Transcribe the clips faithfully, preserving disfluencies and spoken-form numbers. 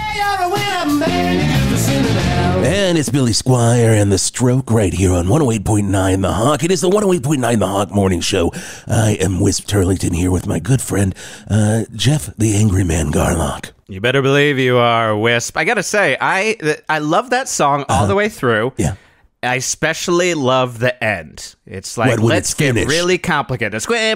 And it's Billy Squire and The Stroke right here on one oh eight point nine The Hawk. It is the one oh eight point nine The Hawk Morning Show. I am Whisp Turlington here with my good friend, uh, Geoff the Angry Man Garlock. You better believe you are, Wisp. I gotta say, I I love that song all uh-huh. the way through. Yeah. I especially love the end. It's like, when let's it's get finished. really complicated. Where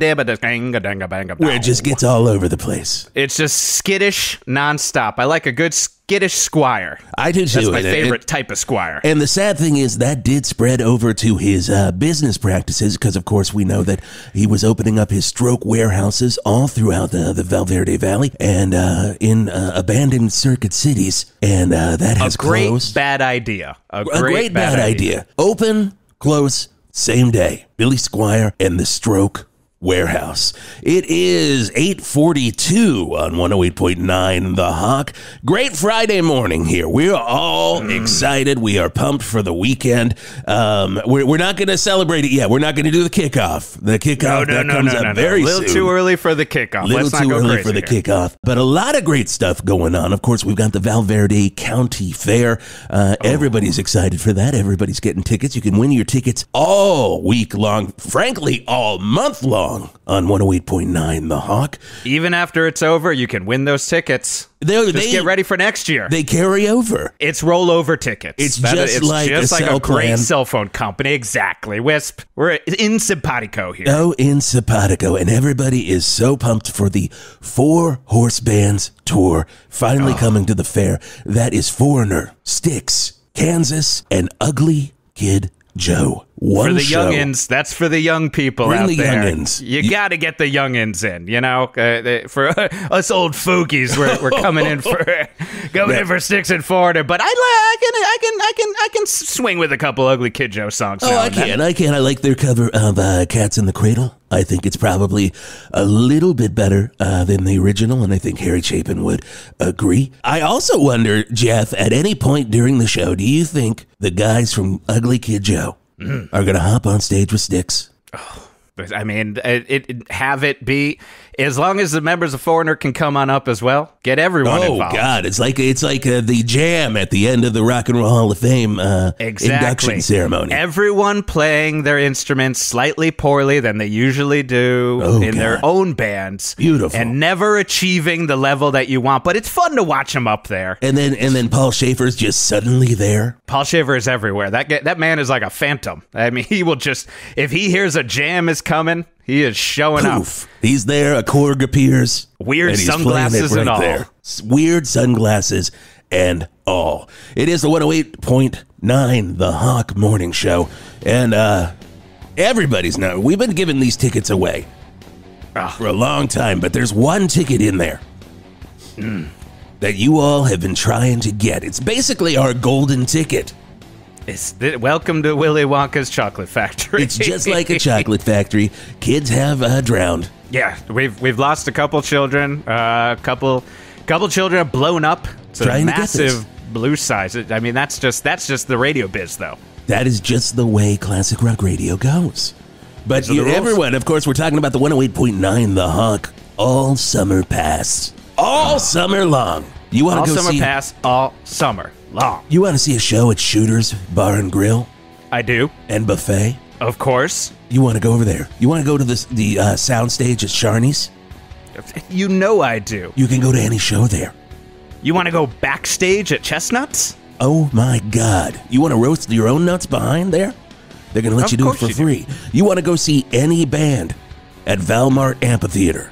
it just gets all over the place. It's just skittish nonstop. I like a good skittish squire. I do too. That's my and, favorite and, type of squire. And the sad thing is that did spread over to his uh, business practices because, of course, we know that he was opening up his stroke warehouses all throughout the, the Val Verde Valley and uh, in uh, abandoned circuit cities. And uh, that has a great closed. bad idea. A great, a great bad, bad idea. idea. Open, close, same day. Billy Squire and the Stroke Warehouse. It is eight forty-two on one oh eight point nine The Hawk. Great Friday morning here. We're all mm. excited. We are pumped for the weekend. Um, we're, we're not going to celebrate it yet. We're not going to do the kickoff. The kickoff no, no, that no, comes no, up no, very no. A little soon. too early for the kickoff. A little Let's too not go early crazy for the here. kickoff. But a lot of great stuff going on. Of course, we've got the Val Verde County Fair. Uh, oh. Everybody's excited for that. Everybody's getting tickets. You can win your tickets all week long. Frankly, all month long on one oh eight point nine The Hawk. Even after it's over, you can win those tickets. They're, just they, get ready for next year. They carry over. It's rollover tickets. It's that just it's like just a like cell a great plan. cell phone company. Exactly. Wisp. We're in simpatico here. Oh, in simpatico. And everybody is so pumped for the Four Horse Bands tour finally oh. coming to the fair. That is Foreigner, Styx, Kansas, and Ugly Kid Joe. One for the show. youngins, that's for the young people Bring out the there. Youngins. You, you got to get the youngins in, you know. Uh, they, for uh, us old foogies, we're we're coming in for going yeah. in for Sticks and Foreigner. But I, I can I can I can I can swing with a couple Ugly Kid Joe songs. Oh, now I and can, then. I can. I like their cover of uh, "Cats in the Cradle." I think it's probably a little bit better uh, than the original, and I think Harry Chapin would agree. I also wonder, Geoff, at any point during the show, do you think the guys from Ugly Kid Joe mm. are going to hop on stage with Styx? Oh, I mean, it, it have it be as long as the members of Foreigner can come on up as well. Get everyone oh, involved. Oh God, it's like it's like uh, the jam at the end of the Rock and Roll Hall of Fame uh, exactly. induction ceremony. Everyone playing their instruments slightly poorly than they usually do oh, in God. their own bands. Beautiful, and never achieving the level that you want. But it's fun to watch them up there. And then and then Paul Schaefer's just suddenly there. Paul Schaefer is everywhere. That guy, that man is like a phantom. I mean, he will just if he hears a jam is coming. He is showing Poof. up. He's there. A Korg appears. Weird and sunglasses right and all. There. Weird sunglasses and all. It is the one oh eight point nine The Hawk Morning Show. And uh, everybody's now. We've been giving these tickets away oh. for a long time, but there's one ticket in there mm. that you all have been trying to get. It's basically our golden ticket. It's the, welcome to Willy Wonka's chocolate factory. It's just like a chocolate factory. Kids have uh, drowned. Yeah, we've we've lost a couple children. A uh, couple couple children have blown up. It's Trying a to massive blue size. I mean, that's just that's just the radio biz, though. That is just the way classic rock radio goes. But you, everyone, of course, we're talking about the one oh eight point nine The Hawk all summer pass, all oh. summer long. You want to go summer see pass all summer long. You want to see a show at Shooter's Bar and Grill? I do. And buffet? Of course. You want to go over there? You want to go to the the uh, sound stage at Sharney's? You know I do. You can go to any show there. You want to go backstage at Chestnuts? Oh my God! You want to roast your own nuts behind there? They're gonna let of you do it for you free. Do. You want to go see any band at Valmart Amphitheater?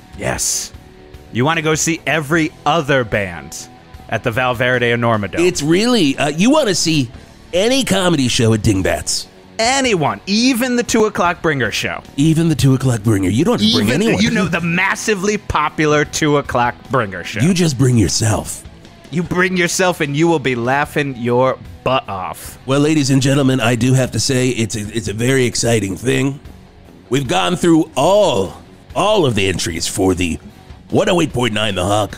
Yes. You want to go see every other band at the Val Verde Enormodome. It's really, uh, you want to see any comedy show at Dingbats. Anyone, even the two o'clock Bringer show. Even the two o'clock Bringer. You don't have to bring even anyone. The, you know, the massively popular two o'clock Bringer show. You just bring yourself. You bring yourself and you will be laughing your butt off. Well, ladies and gentlemen, I do have to say it's a, it's a very exciting thing. We've gone through all, all of the entries for the one oh eight point nine The Hawk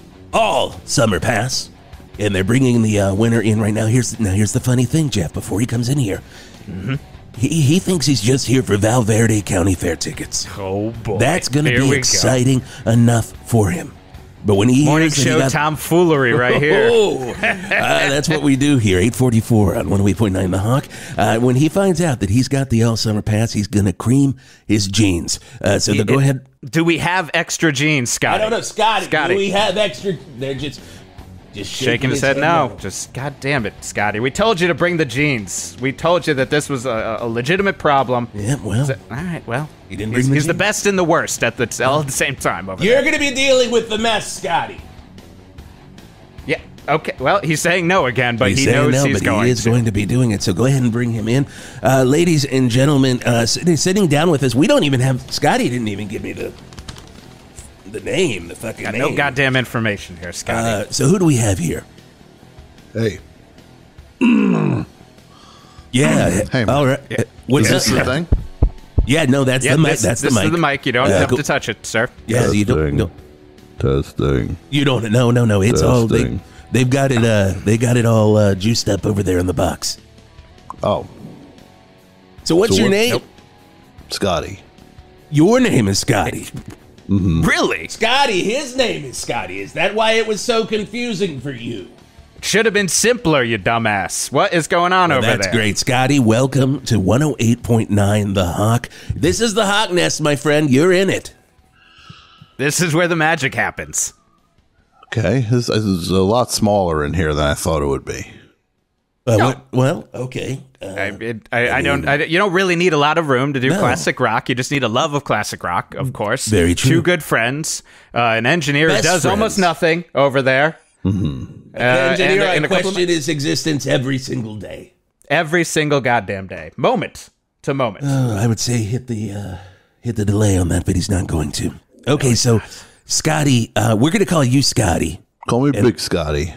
all summer pass, and they're bringing the uh, winner in right now. Here's now here's the funny thing, Geoff. Before he comes in here, mm-hmm. he he thinks he's just here for Val Verde County Fair tickets. Oh boy, that's going to be exciting go. enough for him. But when he Morning hears that he show got- tomfoolery right here. Oh, uh, that's what we do here. eight forty-four on one oh eight point nine The Hawk. Uh, when he finds out that he's got the all summer pass, he's going to cream his jeans. Uh, so It- go ahead. Do we have extra jeans, Scotty? I don't know, Scotty. Scotty. Do we have extra? They're just just shaking, Shaking his head no. Just, God damn it, Scotty. We told you to bring the jeans. We told you that this was a, a legitimate problem. Yeah, well, So- all right, well. He didn't he's bring the he's the jeans. best and the worst at the all at the same time over you're there. going to be dealing with the mess, Scotty. Yeah, okay. Well, he's saying no again, but He's he saying knows no, he's but going he is to. going to be doing it. So go ahead and bring him in, uh, ladies and gentlemen. Uh, sitting, sitting down with us. We don't even have Scotty. Didn't even give me the the name, the fucking Got name. no goddamn information here, Scotty. Uh, so who do we have here? Hey, Yeah. Hey, all right. Uh, What's is this this? the thing? Yeah, no, that's yeah, the mic. this, That's this the mic. is the mic. You don't Yeah, have go- to touch it, sir. Yeah, you don't, Testing. don't. Testing. You don't. No, no, no. It's all they. Testing. They've got it. Uh, they got it all uh, juiced up over there in the box. Oh, So what's So your what- name? Nope. Scotty. Your name is Scotty. Really? Scotty. His name is Scotty. Is that why it was so confusing for you? Should have been simpler, you dumbass. What is going on over That's there? great, Scotty. Welcome to one oh eight point nine The Hawk. This is the Hawknest, my friend. You're in it. This is where the magic happens. Okay, this, this is a lot smaller in here than I thought it would be. Uh, No. what- well, okay. Uh, I, it, I, I don't. I, you don't really need a lot of room to do No. classic rock. You just need a love of classic rock, of course. Very true. Two good friends, uh, an engineer Best who does friends. almost nothing over there. the Uh, engineer, and- I and a couple of- question his existence every single day. Every single goddamn day, moment to moment. Uh, I would say hit the uh, hit the delay on that, but he's not going to. Okay, so Scotty, uh, we're going to call you Scotty. Call me Big Scotty.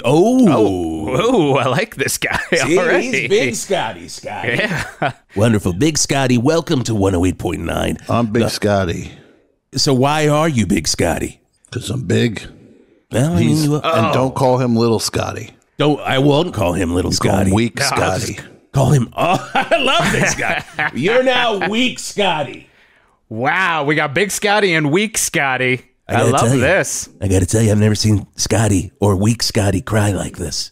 Oh, Ooh, I like this guy See, already. he's Big Scotty, Scotty. Yeah. Wonderful. Big Scotty, welcome to one oh eight point nine. I'm Big Scotty So why are you Big Scotty? because I'm big. Well, I mean, He's, you, And don't call him Little Scotty. don't, I won't call him Little Call Scotty. him Weak No, I'll Scotty. Call him. Oh, I love this guy. You're now Weak Scotty. Wow, we got Big Scotty and Weak Scotty. I, gotta love tell you, this. I got to tell you, I've never seen Scotty or Weak Scotty cry like this.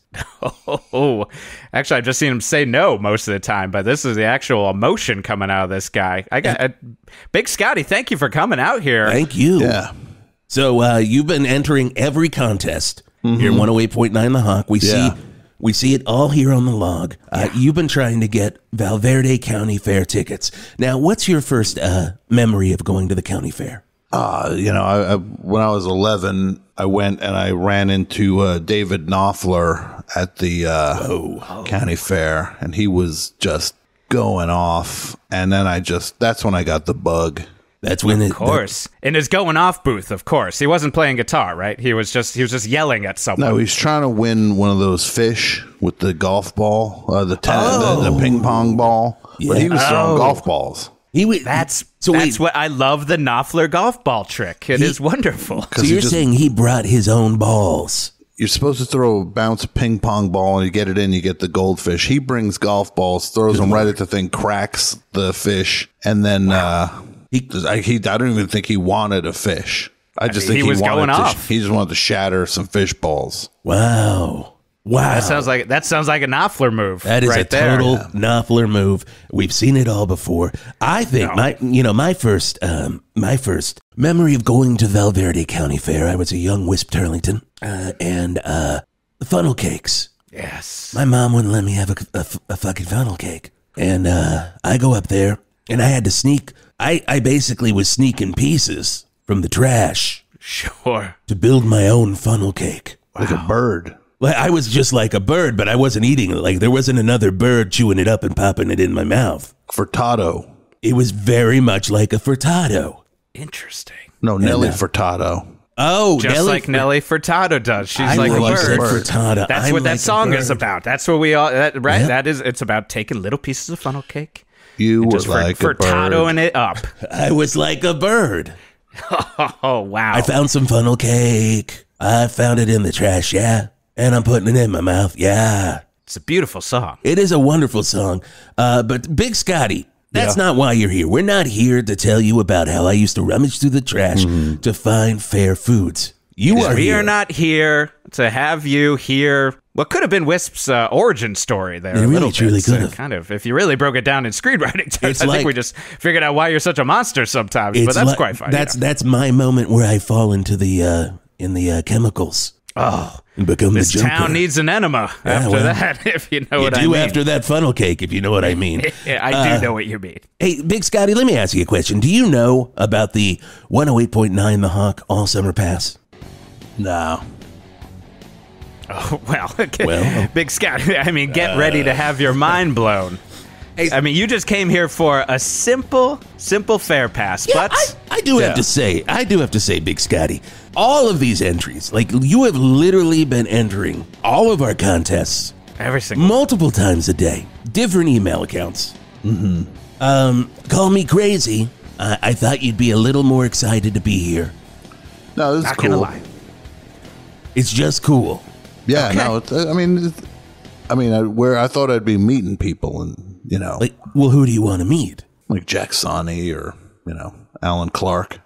Oh, actually, I've just seen him say no most of the time, but this is the actual emotion coming out of this guy. I got uh, Big Scotty. Thank you for coming out here. Thank you. Yeah. So uh, you've been entering every contest here at one oh eight point nine The Hawk. We Yeah. see we see it all here on the log. Uh, You've been trying to get Val Verde County Fair tickets. Now, what's your first uh, memory of going to the county fair? Uh, you know, I, I, when I was eleven, I went and I ran into uh, David Knopfler at the uh, county fair, and he was just going off. And then I just, that's when I got the bug. That's when it, Of course, in his going off booth. Of course, he wasn't playing guitar, right? He was just he was just yelling at someone. No, he's trying to win one of those fish with the golf ball, uh, the, ten, the the ping pong ball. But he was throwing Oh. golf balls. He was, That's so that's wait, what I love the Knopfler golf ball trick. It He- is wonderful. So 'Cause he you're just- saying he brought his own balls? You're supposed to throw a bounce a ping pong ball, and you get it in, you get the goldfish. He brings golf balls, throws them right at the thing, cracks the fish, and then uh, he, I, he, I don't even think he wanted a fish. I just mean, think he he, was wanted going to, off. He just wanted to shatter some fish balls. Wow. Wow. That sounds like that sounds like a Knopfler move. That is right a there. total Knopfler move. We've seen it all before. I think No. my, you know, my first, um, my first memory of going to Val Verde County Fair. I was a young Whisp Turlington, uh, and uh, the funnel cakes. Yes. My mom wouldn't let me have a, a, a fucking funnel cake, and uh, I go up there, and I had to sneak. I, I basically was sneaking pieces from the trash Sure. to build my own funnel cake. Like a bird. Well, I was just like a bird, but I wasn't eating it. Like there wasn't another bird chewing it up and popping it in my mouth. Furtado. It was very much like a furtado. Interesting. No, Nelly uh, Furtado. Oh, Just Nelly like Fur- Nelly Furtado does. She's I like a like bird. said Furtado. That's I'm what that like a song is bird. about. That's what we all that, right. Yeah. That is. It's about taking little pieces of funnel cake, You were just like for, a bird. Furtadoing it up. I was like a bird. Oh wow! I found some funnel cake. I found it in the trash, yeah. And I'm putting it in my mouth, yeah. It's a beautiful song. It is a wonderful song. Uh, but Big Scotty, that's Yeah. not why you're here. We're not here to tell you about how I used to rummage through the trash Mm-hmm. to find fair foods. You are we here. are not here to have you hear what could have been Wisp's uh, origin story there. It a really, little truly bit. could Uh, have. kind of. If you really broke it down in screenwriting terms, It's I like- think we just figured out why you're such a monster sometimes. But It's that's like- quite fine. That's yeah. that's my moment where I fall into the uh, in the uh, chemicals. Oh, and become this the Joker. town needs an enema after well, that, if you know You what do I mean. after that funnel cake, if you know what I mean. Yeah, I do Uh, know what you mean. Hey, Big Scotty, let me ask you a question. Do you know about the one oh eight point nine The Hawk All Summer Pass? No. Oh, well, okay. Well, Big Scott, I mean, get ready to have your mind blown. I mean, you just came here for a simple, simple fair pass, Yeah, but I, I do Yeah. have to say, I do have to say, Big Scotty, all of these entries, like you have literally been entering all of our contests every single multiple times a day, different email accounts. Mm-hmm. Um, call me crazy. I, I thought you'd be a little more excited to be here. No, this is not cool. gonna lie. It's just cool. Yeah, Okay. no, it's, I mean, it's, I mean, I, where I thought I'd be meeting people, and you know, Like, well, who do you want to meet? like Jack Sonny or you know, Alan Clark.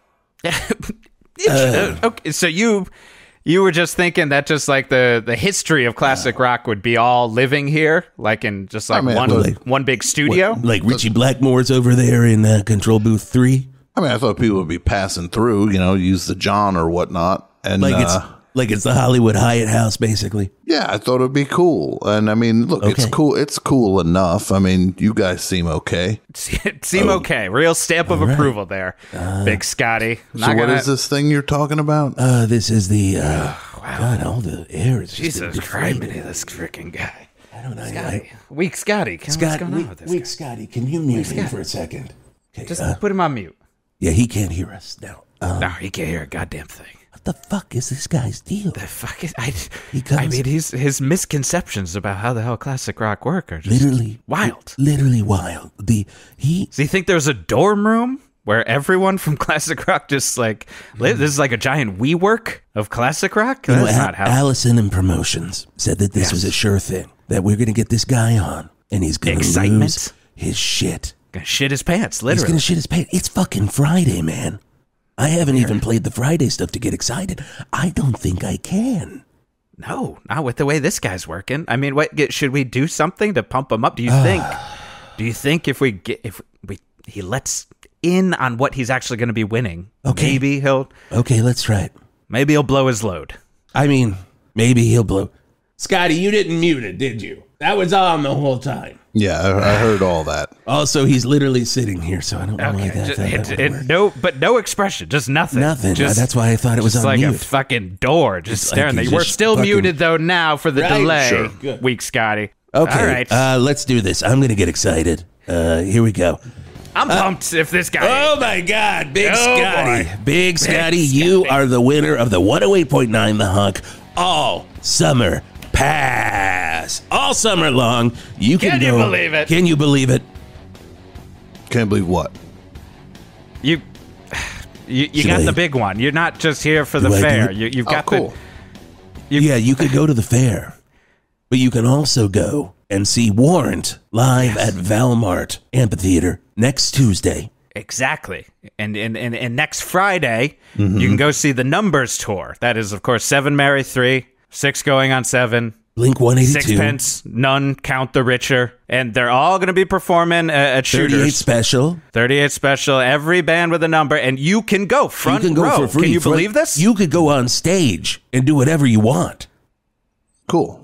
Uh, okay, so you you were just thinking that just like the the history of classic rock would be all living here, like in just like I mean, one well, like- one big studio. Like Richie Blackmore's over there in uh, Control Booth three. I mean, I thought people would be passing through, you know, use the John or whatnot, and Like uh, it's like it's the Hollywood Hyatt House, basically. yeah, I thought it'd be cool. And I mean, look, it's Okay. cool. It's cool enough. I mean, you guys seem okay. Seem okay. Real stamp of right. approval there, Big Scotty. So, what is this thing you're talking about? Uh, this is the uh, God. All the air is just Jesus Christ, this freaking guy. I don't know. Scotty. Weak Scotty. Can- Scott, What's going on weak, with this weak guy? Scotty, can you mute me Scotty. for a second? Okay, Just uh, put him on mute. yeah, he can't hear us now. Um, No, he can't hear a goddamn thing. what the fuck is this guy's deal? The fuck is I? He comes- I mean, he's his misconceptions about how the hell classic rock work are just Literally wild. Literally wild. The he Does he think there's a dorm room where everyone from classic rock just like live? This is like a giant WeWork of classic rock. you know, That's Al- not how. Allison in promotions said that this Yes. was a sure thing, that we're gonna get this guy on and he's gonna Excitement. lose his shit. Gonna shit his pants, He's literally. gonna shit his pants. It's fucking Friday, man. I haven't even played the Friday stuff to get excited. I don't think I can. No, not with the way this guy's working. I mean, what get- should we do something to pump him up? Do you think? Do you think if we get if we he lets in on what he's actually going to be winning, Okay. maybe he'll Okay, let's try it. maybe he'll blow his load. I mean, maybe he'll blow. Scotty, you didn't mute it, did you? That was on the whole time. Yeah, I, I heard all that. Also, he's literally sitting here, so I don't know why Okay, that, just- that, it- that would it- work. no, but no expression, just nothing. Nothing. Just, That's why I thought it was just on like mute. a fucking door, just It's like staring. he's there. We're just still fucking- muted though now for the Right, delay. sure, good. Weak Scotty. Okay, All right. uh, let's do this. I'm going to get excited. Uh, here we go. I'm pumped if this guy. Oh my God, Big Oh, Scotty. boy. Big Scotty, you are the winner of the one oh eight point nine The Hunk All Summer Pass. All summer long. You can, Can you go- believe it? Can you believe it? Can't believe what? You, you, you Should got I- the big one. You're not just here for the Do I do fair. it? You, you've Oh, got cool. the. You, Yeah, you could go to the fair, but you can also go and see Warrant live at Valmart Amphitheater next Tuesday. Exactly. And and, and, and next Friday, Mm-hmm. you can go see the Numbers Tour. That is, of course, Seven Marry Three, Six Going on Seven, Blink one eighty-two. Sixpence, None, Count the Richer. And they're all going to be performing uh, at thirty-eight Shooters. special. thirty-eight special, every band with a number. And you can go front you can go row. for free. Can you Front- believe this? You could go on stage and do whatever you want. Cool.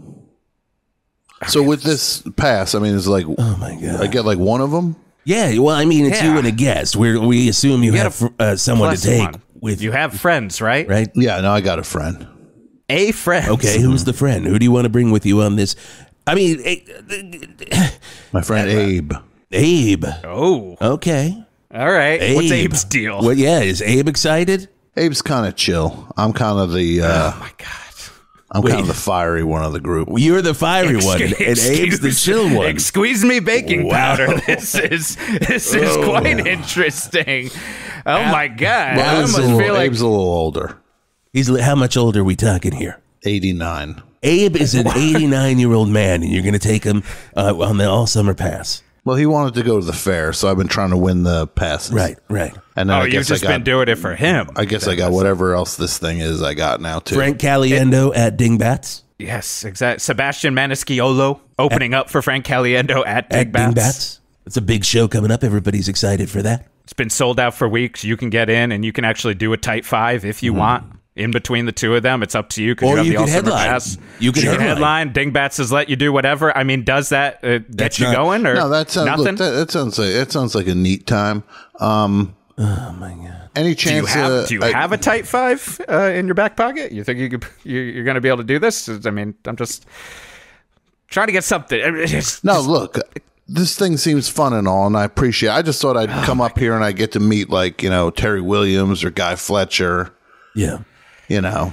So with this pass, I mean, it's like Oh my God. I get like one of them. Yeah, well, I mean, it's Yeah. you and a guest. We we assume you, You have get uh, someone to Plus take one. with You have friends, right? right? Yeah, no, I got a friend. A friend. Okay, who's the friend? Who do you want to bring with you on this? I mean, eh, My friend Abe. Abe. Oh, Okay. all right. Abe. What's Abe's deal? Well, yeah, is Abe excited? Abe's kind of chill. I'm kind of the. Uh, Oh my God. I'm Wait. kind of the fiery one of the group. You're the fiery one, and Excuse- Abe's the chill one. Ex- Squeeze me baking Wow. powder. This is this is Oh. quite interesting. Oh my God. I Abe's, almost a little, feel like Abe's a little older. He's li- how much older are we talking here? eighty-nine. Abe is an eighty-nine year old man, and you're going to take him uh, on the all summer pass. Well, he wanted to go to the fair, so I've been trying to win the passes. Right, right. And then Oh, I you've guess just I got, been doing it for him. I guess I got whatever else this thing is I got now, too. Frank Caliendo at Dingbats. Yes, exactly. Sebastian Maniscalco opening up for Frank Caliendo at At Dingbats. Dingbats. It's a big show coming up. Everybody's excited for that. It's been sold out for weeks. You can get in and you can actually do a tight five if you mm. want. In between the two of them, it's up to you because you have you the can all-summer headline. pass. You can you headline. headline. Dingbats has let you do whatever. I mean, does that uh, get That's you not- going or No, that sounds, nothing? look, that, that sounds like that sounds like a neat time. Um, Oh, my God. any do you chance? have, uh, do you I- have a tight five uh, in your back pocket? You think you could, you, you're going to be able to do this? I mean, I'm just trying to get something. It's No, just- look, this thing seems fun and all, and I appreciate it. I just thought I'd Oh come up here and I get to meet, like, you know, Terry Williams or Guy Fletcher, Yeah. you know,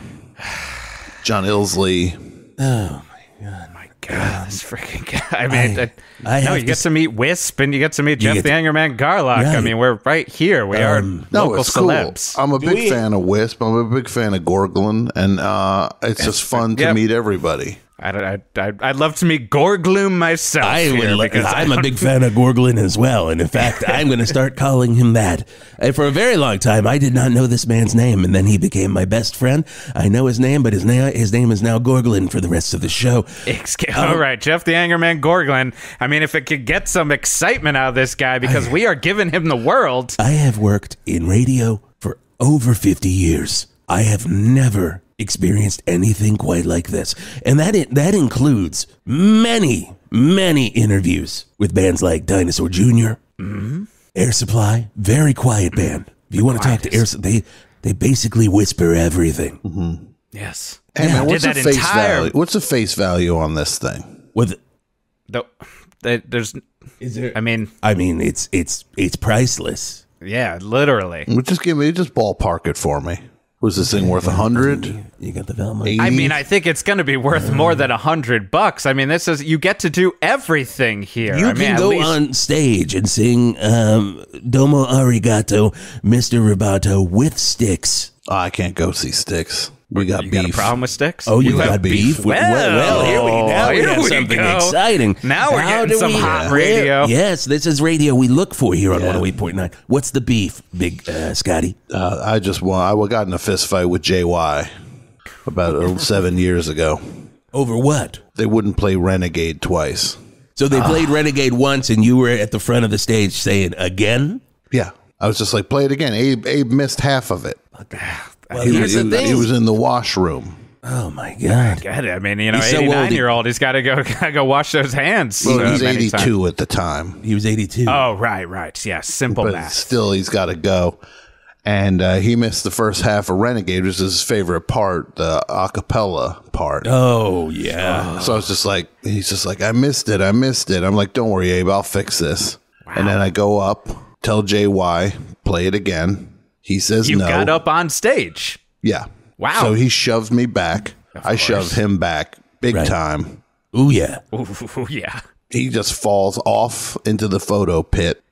John Ilsley. Oh, my God, this freaking guy. I mean, I- uh, I no, have you to get s- to meet Whisp and you get to meet Jeff get the to- Angerman Garlock. I Right. mean, we're right here. We are Um, No, local it's cool. celebs. I'm a big we- fan of Wisp. I'm a big fan of Gorglin, and uh, it's just fun to Yep. meet everybody. I'd, I'd, I'd, I'd love to meet Gorgloom myself. I would here lo- because I I'm a don't- big fan of Gorglin as well. And in fact, I'm going to start calling him that. And for a very long time, I did not know this man's name. And then he became my best friend. I know his name, but his, na- his name is now Gorglin for the rest of the show. All right, Jeff the Angerman Gorglin. I mean, if it could get some excitement out of this guy, because we are giving him the world. I have worked in radio for over fifty years. I have never experienced anything quite like this. And that i- that includes many, many interviews with bands like Dinosaur Junior, Mm-hmm. Air Supply, very quiet band. If you want to talk to Air Supply, they, they basically whisper everything. Mm-hmm. Yes. Hey, man, what's the Did that face entire- value? What's the face value on this thing? With The, the, there's, is there? I mean, I mean, it's it's it's priceless. yeah, literally. Well, Just give me, just ballpark it for me. Was this thing worth a hundred? You got the Velma. I mean, I think it's going to be worth more than a hundred bucks. I mean, this is you get to do everything here. You I mean, can at go least- on stage and sing um, Domo Arigato, Mister Roboto with Sticks. Oh, I can't go see Sticks. We got You beef. got a problem with Sticks? Oh, you, We got, got beef? beef. Well, well, here we, now we here have we something go. exciting. Now we're How getting do some we- hot where- radio. Yes, this is radio we look for here on Yeah. one oh eight point nine. What's the beef, Big uh, Scotty? Uh, I just won. I got in a fist fight with J Y about uh, seven years ago. Over what? They wouldn't play Renegade twice. So they played Renegade once and you were at the front of the stage saying, again? Yeah, I was just like, play it again. Abe, Abe missed half of it. Well, He, here's he- the thing. he was in the washroom. Oh, my God. Get it. I mean, you know, He's so old, he- eighty-nine year old, he's got to go, gotta go wash those hands. Well, uh, he was many times. eighty-two at the time, He was eighty-two. Oh, right, right. Yeah, simple but math. still, he's got to go. And uh, he missed the first half of Renegade, which is his favorite part, the a cappella part. Oh, yeah. So I was just like, he's just like, I missed it, I missed it. I'm like, don't worry, Abe, I'll fix this. And then I go up, tell J Y, play it again. He says You no. got up on stage. Yeah. Wow. So he shoved me back. I course. shoved him back big Right. time. Ooh, yeah. Ooh, yeah. He just falls off into the photo pit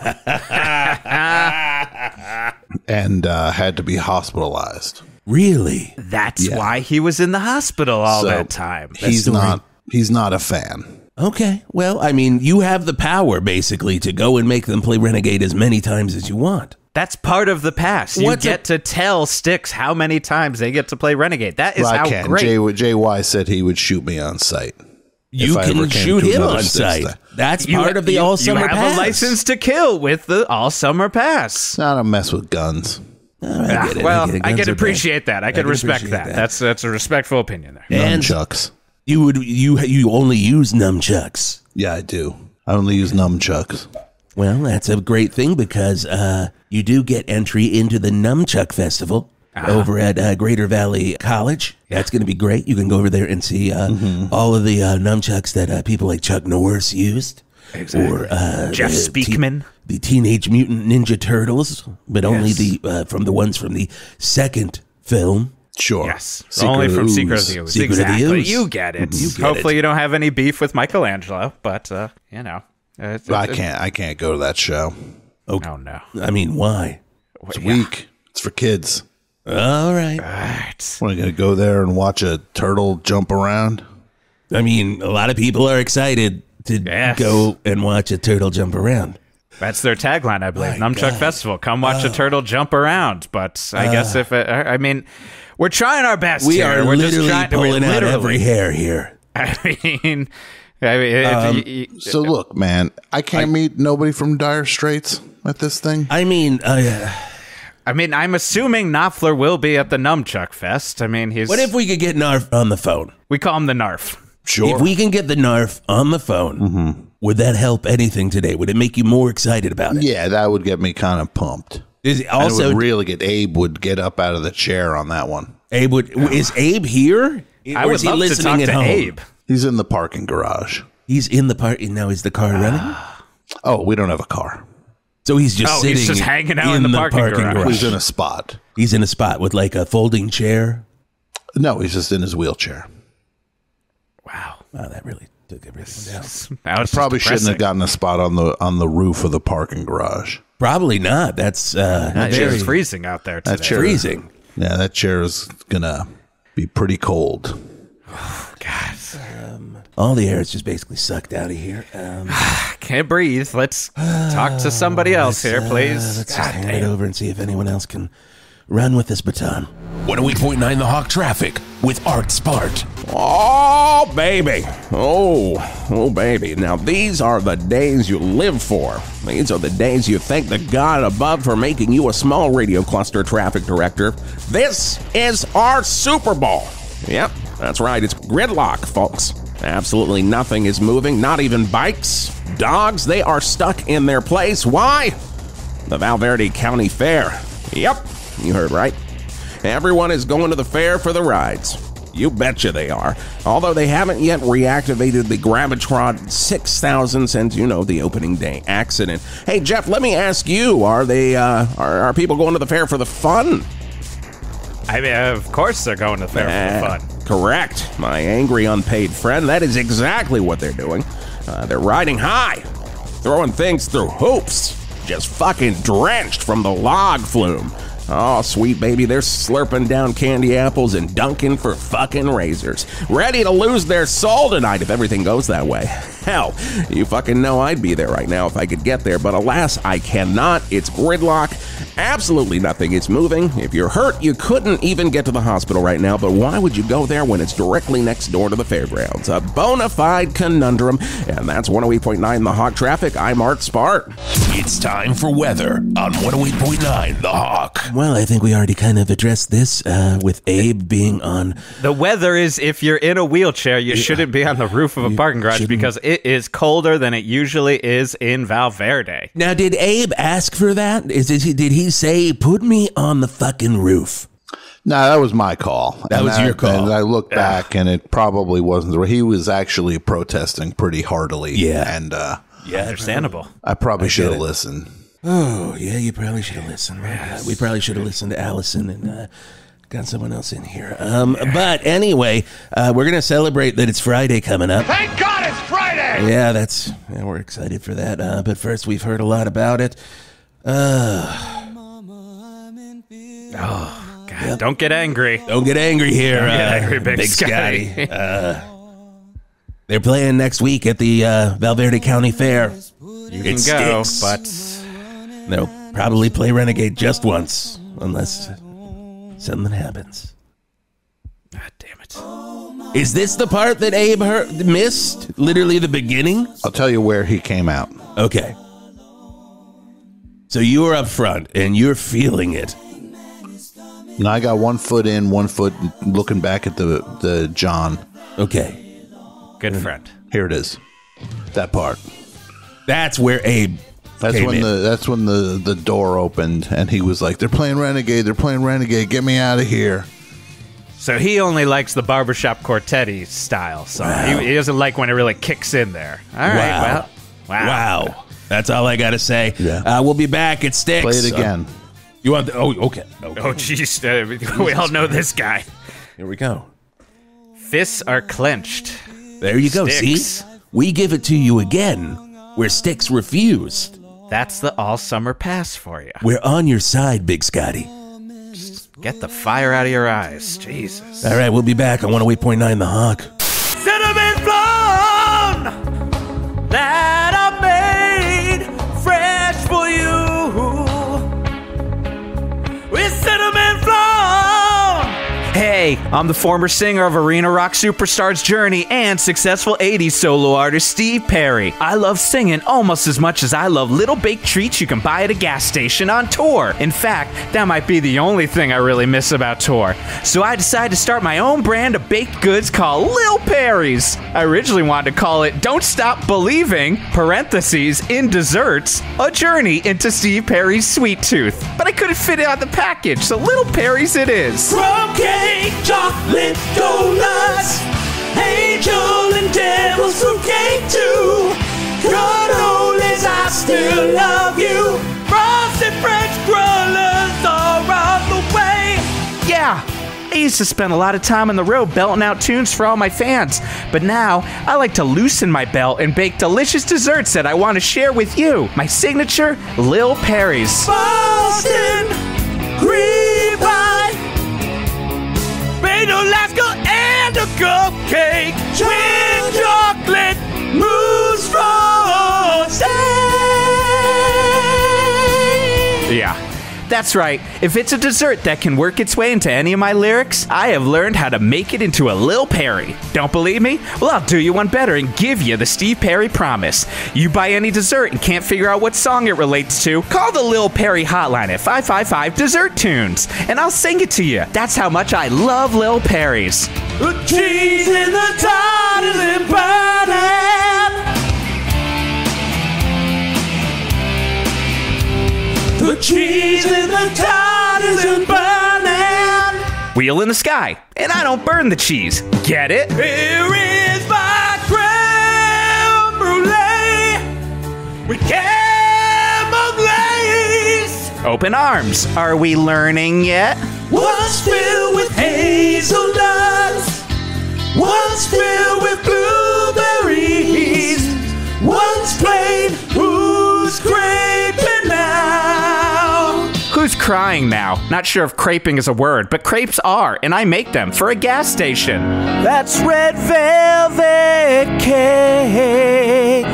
and uh, had to be hospitalized. Really? That's Yeah. why he was in the hospital all So, that time. He's story. not. He's not a fan. Okay. Well, I mean, you have the power, basically, to go and make them play Renegade as many times as you want. That's part of the pass. You What's get a- to tell Styx how many times they get to play Renegade. That is Well, I how can't. great. J, J Y said he would shoot me on sight. You If I ever can came shoot to him another on Styx site. thing. That's You- part of the you- all summer You have pass. a license to kill with the all summer pass. I don't mess with guns. Oh, I get it, well, get it. I, Guns can are appreciate that. I can can respect appreciate that. that. That's that's a respectful opinion there. And- Nunchucks. You would you you only use nunchucks. Yeah, I do. I only use nunchucks. Well, that's a great thing because uh, you do get entry into the Nunchuck Festival over at uh, Greater Valley College. That's going to be great. You can go over there and see uh, all of the uh, nunchucks that uh, people like Chuck Norris used. Exactly. Or uh, Jeff the Speakman. the Teenage Mutant Ninja Turtles, but only Yes. the uh, from the ones from the second film. Sure. Yes, Secret only of from the Secret of Ooze. the Ooze. Secret of the exactly. Ooze. You get it. You get Hopefully, it. you don't have any beef with Michelangelo, but uh, you know, uh, But I uh, can't. I can't go to that show. Oh no! I mean, why? It's weak. It's for kids. All right. Right. We're gonna go there and watch a turtle jump around. I mean, a lot of people are excited to Yes. go and watch a turtle jump around. That's their tagline, I believe. My Nunchuck God. Festival. Come watch Oh. a turtle jump around. But I guess if it, I mean, we're trying our best We here. are we're literally just trying, pulling we're out literally, every hair here. I mean, I mean, if Um, you- you- So look, man, I can't meet nobody from Dire Straits at this thing. I mean, uh, I mean, I'm assuming Knopfler will be at the Nunchuck Fest. I mean, he's. what if we could get Narf on the phone? we call him the Narf? Sure. If we can get the Narf on the phone, Mm-hmm. would that help anything today? Would it make you more excited about it? Yeah, that would get me kind of pumped. Is it Also, also, would really get Abe would get up out of the chair on that one. Abe would, is Abe here? I Or would is he love to listening talk at to home? Abe. He's in the parking garage. He's in the park. Now is the car running? Oh, we don't have a car. So he's just Oh, sitting he's just hanging out in the parking garage. He's in a spot. He's in a spot with like a folding chair. No, he's just in his wheelchair. Wow. Wow, that really took everything down. Now it's Probably just shouldn't have depressing. gotten a spot on the on the roof of the parking garage. Probably not. That's uh, That very chair's freezing out there today. That chair- freezing. Yeah, that chair is gonna be pretty cold. God, All the air is just basically sucked out of here. Um, can't breathe. Let's talk to somebody else here, uh, please. let's just God hand it damn. over and see if anyone else can run with this baton. one oh eight point nine The Hawk Traffic with Art Spart. Oh, baby. Oh, oh, baby. Now, these are the days you live for. These are the days you thank the God above for making you a small radio cluster traffic director. This is our Super Bowl. Yep, that's right. It's gridlock, folks. Absolutely nothing is moving, not even bikes. Dogs, they are stuck in their place. Why? The Val Verde County Fair. Yep, you heard right. Everyone is going to the fair for the rides. You betcha they are. Although they haven't yet reactivated the Gravitron six thousand since, you know, the opening day accident. Hey, Jeff, let me ask you, are they, uh, are, are people going to the fair for the fun? I mean, of course they're going to the fair for Uh, the fun. Correct, my angry unpaid friend. That is exactly what they're doing. Uh, they're riding high, throwing things through hoops, just fucking drenched from the log flume. Oh, sweet baby, they're slurping down candy apples and dunking for fucking razors. Ready to lose their soul tonight if everything goes that way. Hell, you fucking know I'd be there right now if I could get there, but alas, I cannot. It's gridlock. Absolutely nothing is moving. If you're hurt, you couldn't even get to the hospital right now, but why would you go there when it's directly next door to the fairgrounds? A bona fide conundrum, and that's one oh eight point nine The Hawk Traffic. I'm Art Spart. It's time for weather on one oh eight point nine The Hawk. Well, I think we already kind of addressed this uh, with Abe being on. The weather is, if you're in a wheelchair, you shouldn't be on the roof of a parking garage shouldn't. because it is colder than it usually is in Val Verde. Now, did Abe ask for that? Is it, did he say, put me on the fucking roof? No, that was my call. That And was your call. And I look back, and it probably wasn't. The, he was actually protesting pretty heartily. Yeah. and uh, Yeah. Understandable. I probably should have it. listened. Oh, yeah, you probably should have listened. Uh, we probably should have listened to Allison and uh, got someone else in here. Um, but anyway, uh, we're going to celebrate that it's Friday coming up. Thank God it's Friday! Yeah, that's yeah, we're excited for that. Uh, but first, we've heard a lot about it. Uh, Oh, God. Don't get angry. don't get angry here, Don't get uh, angry, Big Scotty. Scotty. uh, they're playing next week at the uh, Val Verde County Fair. You It can go, stinks. but They'll probably play Renegade just once, unless something happens. God damn it. Is this the part that Abe heard, missed? Literally the beginning? I'll tell you where he came out. Okay. So you're up front and you're feeling it. Now I got one foot in, one foot looking back at the the John. Okay. Good friend. Here it is. That part. That's where Abe That's came when in. the that's when the, the door opened and he was like, "They're playing Renegade. They're playing Renegade. Get me out of here." So he only likes the barbershop quartetti style. So Wow. he, he doesn't like when it really kicks in there. All right, Wow. well. Wow. Wow. That's all I got to say. Yeah. Uh, we'll be back at Sticks. Play it again. Uh, you want the, oh, okay. okay. Oh, jeez. Uh, we all know this guy. Here we go. Fists are clenched. There you go. Sticks. See? We give it to you again where Sticks refused. That's the all-summer pass for you. We're on your side, Big Scotty. Get the fire out of your eyes. Jesus. All right, we'll be back on one oh eight point nine The Hawk. Cinnamon blown! that I made fresh for you with cinnamon flan. Hey, I'm the former singer of arena rock superstars Journey and successful eighties solo artist Steve Perry. I love singing almost as much as I love little baked treats you can buy at a gas station on tour. In fact, that might be the only thing I really miss about tour. So I decided to start my own brand of baked goods called Lil Perry's. I originally wanted to call it Don't Stop Believing, parentheses, in desserts, a journey into Steve Perry's sweet tooth. But I couldn't fit it on the package, so Lil Perry's it is. From cake, chocolate, donuts, angel and devil's fruitcake too. Cannolis, I still love you. Frosted French crullers are on the way. Yeah, I used to spend a lot of time on the road belting out tunes for all my fans, but now I like to loosen my belt and bake delicious desserts that I want to share with you. My signature, Lil Perry's. Boston cream pie, made Alaska and a cupcake, with chocolate mousse frosting. Yeah, that's right. If it's a dessert that can work its way into any of my lyrics, I have learned how to make it into a Lil Perry. Don't believe me? Well, I'll do you one better and give you the Steve Perry promise. You buy any dessert and can't figure out what song it relates to, call the Lil Perry hotline at five five five Dessert Tunes, and I'll sing it to you. That's how much I love Lil Perry's. The cheese in the tart is in burning. The cheese in the tart is in burning. Wheel in the sky, and I don't burn the cheese. Get it? Here is my creme brulee with camel glaze. Open arms. Are we learning yet? One's filled with hazelnuts, one's filled with blueberries, one's plain. Who's creping now? Who's crying now? Not sure if creping is a word, but crepes are, and I make them for a gas station. That's red velvet cake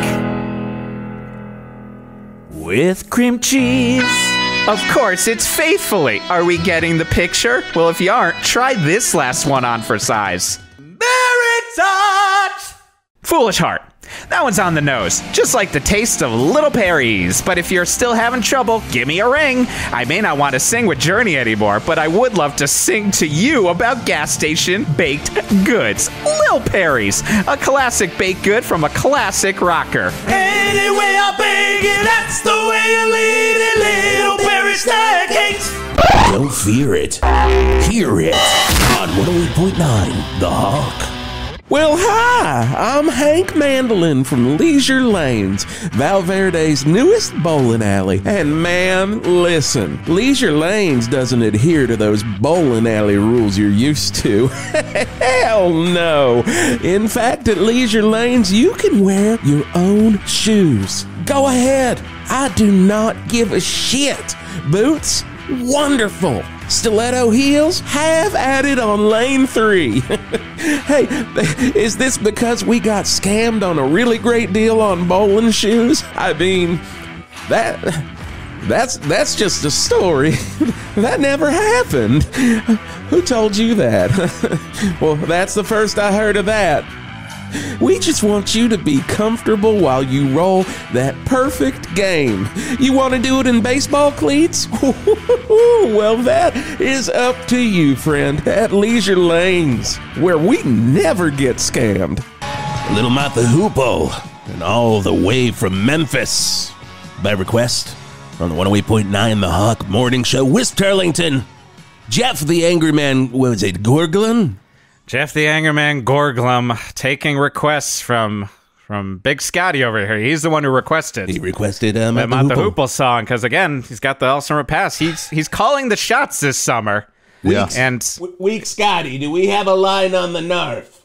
with cream cheese. Of course, it's faithfully. Are we getting the picture? Well, if you aren't, try this last one on for size. Very tart. Foolish Heart. That one's on the nose, just like the taste of Little Perry's. But if you're still having trouble, give me a ring. I may not want to sing with Journey anymore, but I would love to sing to you about gas station baked goods. Lil Perry's, a classic baked good from a classic rocker. Any way I bake it, that's the way you lead it. Little Perry staircase. Don't fear it. Hear it. On one oh eight point nine, The Hawk. Well, hi, I'm Hank Mandolin from Leisure Lanes, Val Verde's newest bowling alley. And man, listen, Leisure Lanes doesn't adhere to those bowling alley rules you're used to. Hell no. In fact, at Leisure Lanes, you can wear your own shoes. Go ahead. I do not give a shit. Boots? Wonderful. Stiletto heels? Have at it on lane three. Hey, is this because we got scammed on a really great deal on bowling shoes? I mean, that that's that's just a story. That never happened. Who told you that? Well, that's the first I heard of that. We just want you to be comfortable while you roll that perfect game. You want to do it in baseball cleats? Well, that is up to you, friend, at Leisure Lanes, where we never get scammed. Little Martha Hoople, and all the way from Memphis. By request, on the one oh eight point nine The Hawk Morning Show, Whisp Turlington, Geoff the Angry Man, what was it, Gorglin? Geoff the Angerman Gorglum taking requests from from Big Scotty over here. He's the one who requested. He requested um, the Mount the Hoople song because again, he's got the El Summer Pass. He's he's calling the shots this summer. Yeah. And Weak Scotty, do we have a line on the Narf?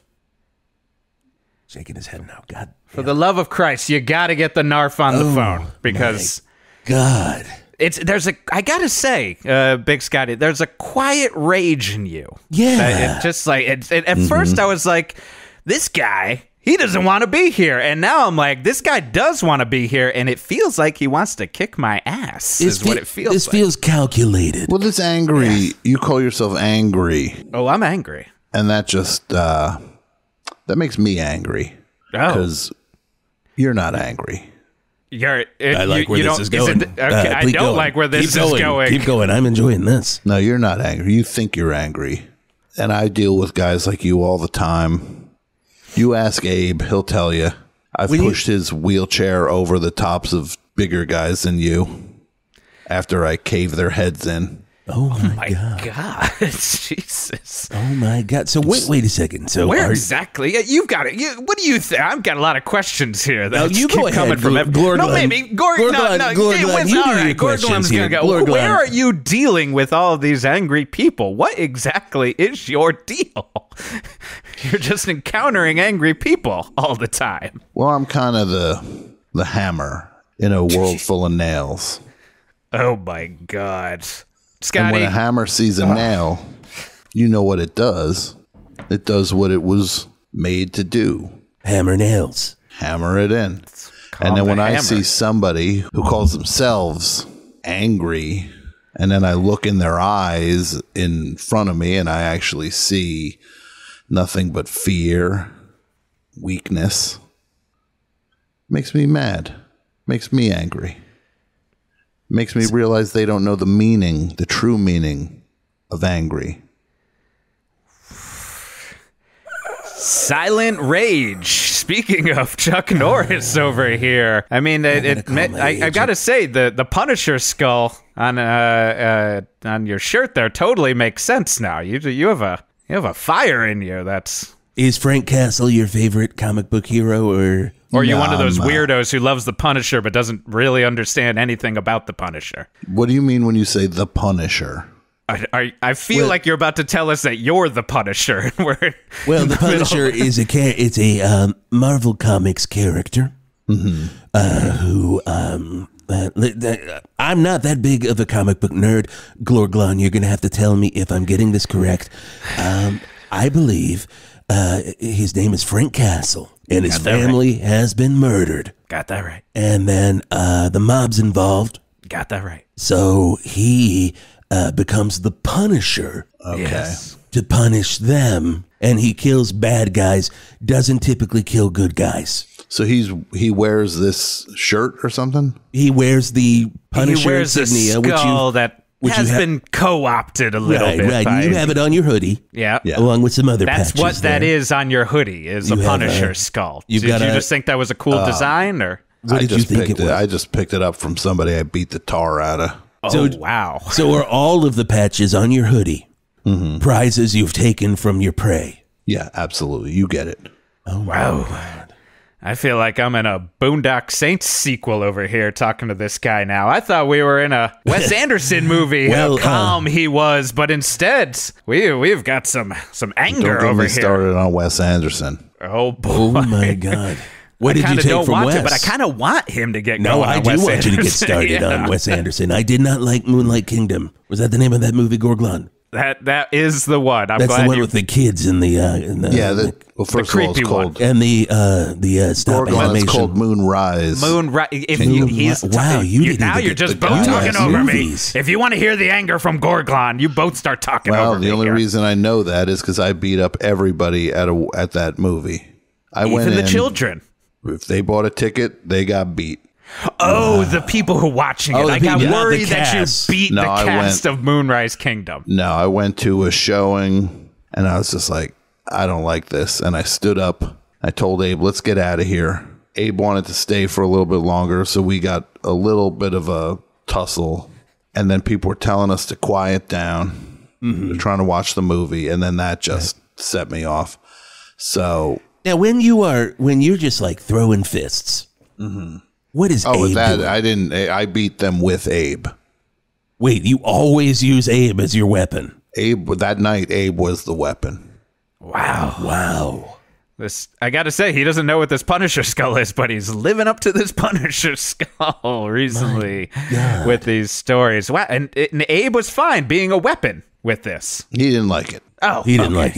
Shaking his head now. God. For the love of Christ, you got to get the Narf on the Oh, phone because God. it's there's a I gotta say, uh, Big Scotty, there's a quiet rage in you. Yeah. Uh, it just like it, it, at Mm-hmm. first I was like, this guy, he doesn't want to be here. And now I'm like, this guy does want to be here, and it feels like he wants to kick my ass, This is fe- what it feels This like. feels calculated. Well, this angry, you call yourself angry, Oh, I'm angry. and that just, uh, that makes me angry. Oh. Because you're not angry. You're, it, I like you, where you this don't- is going. it- okay, Uh, I keep don't going. like where this Keep is going. going. Keep going. I'm enjoying this. No, you're not angry. You think you're angry. And I deal with guys like you all the time. You ask Abe, he'll tell you. I've When you- pushed his wheelchair over the tops of bigger guys than you after I cave their heads in. Oh my, My god. God, Jesus. Oh my god. So wait, wait a second. So Where are- exactly? Yeah, you've got it. You, what do you think? I've got a lot of questions here. That No, you keep go ahead, coming from Glor- every- Glor- No, Glor- maybe Gore. Glor- No, Glor- no, Glor- yeah, Glor- what's- you all do your right, Gore questions Glum's here. gonna go. Glor- Glor- Where are you dealing with all these angry people? What exactly is your deal? You're just encountering angry people all the time. Well, I'm kind of the the hammer in a world full of nails. Oh my God, And Scotty. when a hammer sees a nail, you know what it does. It does what it was made to do. hammer nails. Hammer it in. called And then the when I hammer. see somebody who calls themselves angry, and then I look in their eyes in front of me and I actually see nothing but fear, weakness, makes me mad, makes me angry, makes me realize they don't know the meaning, the true meaning of angry. Silent Rage. Speaking of Chuck Norris over here, I mean, it, it, call my I, I agent. gotta say the the Punisher skull on uh, uh on your shirt there totally makes sense now. You you have a you have a fire in you. That's Is Frank Castle your favorite comic book hero, or or are you one of those Nah, nah. weirdos who loves the Punisher but doesn't really understand anything about the Punisher? What do you mean when you say the Punisher? I, I, I feel Well- like you're about to tell us that you're the Punisher. We're well, in the middle. Punisher is a cha- it's a um, Marvel Comics character uh, who um, uh, li- uh, I'm not that big of a comic book nerd. Glorglon, you're gonna have to tell me if I'm getting this correct. Um, I believe uh, his name is Frank Castle, and his Got that right. family has been murdered, Got that right. and then uh, the mob's involved. Got that right. So he uh, becomes the Punisher Okay. Yes. to punish them, and he kills bad guys, doesn't typically kill good guys. So he's he wears this shirt or something? He wears the Punisher He wears a insignia, skull which that which you has ha- been co-opted a you little right, bit. right. by- You have it on your hoodie, yeah. Yeah. along with some other That's patches what that there. is on your hoodie, is a You have Punisher a- skull. you've Did got you a- just think that was a cool design, or? What I did you just think picked it was? I just picked it up from somebody I beat the tar out of. Oh, So- wow. So are all of the patches on your hoodie Mm-hmm. prizes you've taken from your prey? Yeah, absolutely. You get it. Wow. I feel like I'm in a Boondock Saints sequel over here talking to this guy now. I thought we were in a Wes Anderson movie, Well, how calm he was, but instead, we, we've got some, some anger Don't get over me here. started on Wes Anderson. Oh, boy. Oh my God! What I did you kind of take don't from want Wes? to, but I kind of want him to get No, going I on do Wes want you to get Anderson. started Yeah. on Wes Anderson. I did not like Moonlight Kingdom. Was that the name of that movie, Gorglon? That that is the one. I'm That's glad the one you. with the kids in the uh, in the Yeah, the, well, first of all, it's creepy one. called and the uh, the uh, stop Gorgon. It's animation. called Moonrise. Moon, right? If Can you, you- he's wow, you didn't now even you're get just the both guy. talking over Movies. me. If you want to hear the anger from Gorglon, you both start talking Well, over the me. only here. reason I know that is because I beat up everybody at a at that movie. I went even the in. children. If they bought a ticket, they got beat. Oh, the people who are watching it. Oh, the I got people, not the worried that you cast. beat No, the I cast went- of Moonrise Kingdom. No, I went to a showing and I was just like, I don't like this. And I stood up. I told Abe, let's get out of here. Abe wanted to stay for a little bit longer, so we got a little bit of a tussle. And then people were telling us to quiet down. They're trying to watch the movie. And then that just set me off. So, Now, when you are when you're just like throwing fists, what is oh, Abe with that, doing? I didn't, I beat them with Abe. Wait, you always use Abe as your weapon? Abe, that night, Abe was the weapon. Wow. Wow. This I got to say, he doesn't know what this Punisher skull is, but he's living up to this Punisher skull recently with these stories. Wow, and, and Abe was fine being a weapon with this. He didn't like it. Oh, He didn't okay. like it.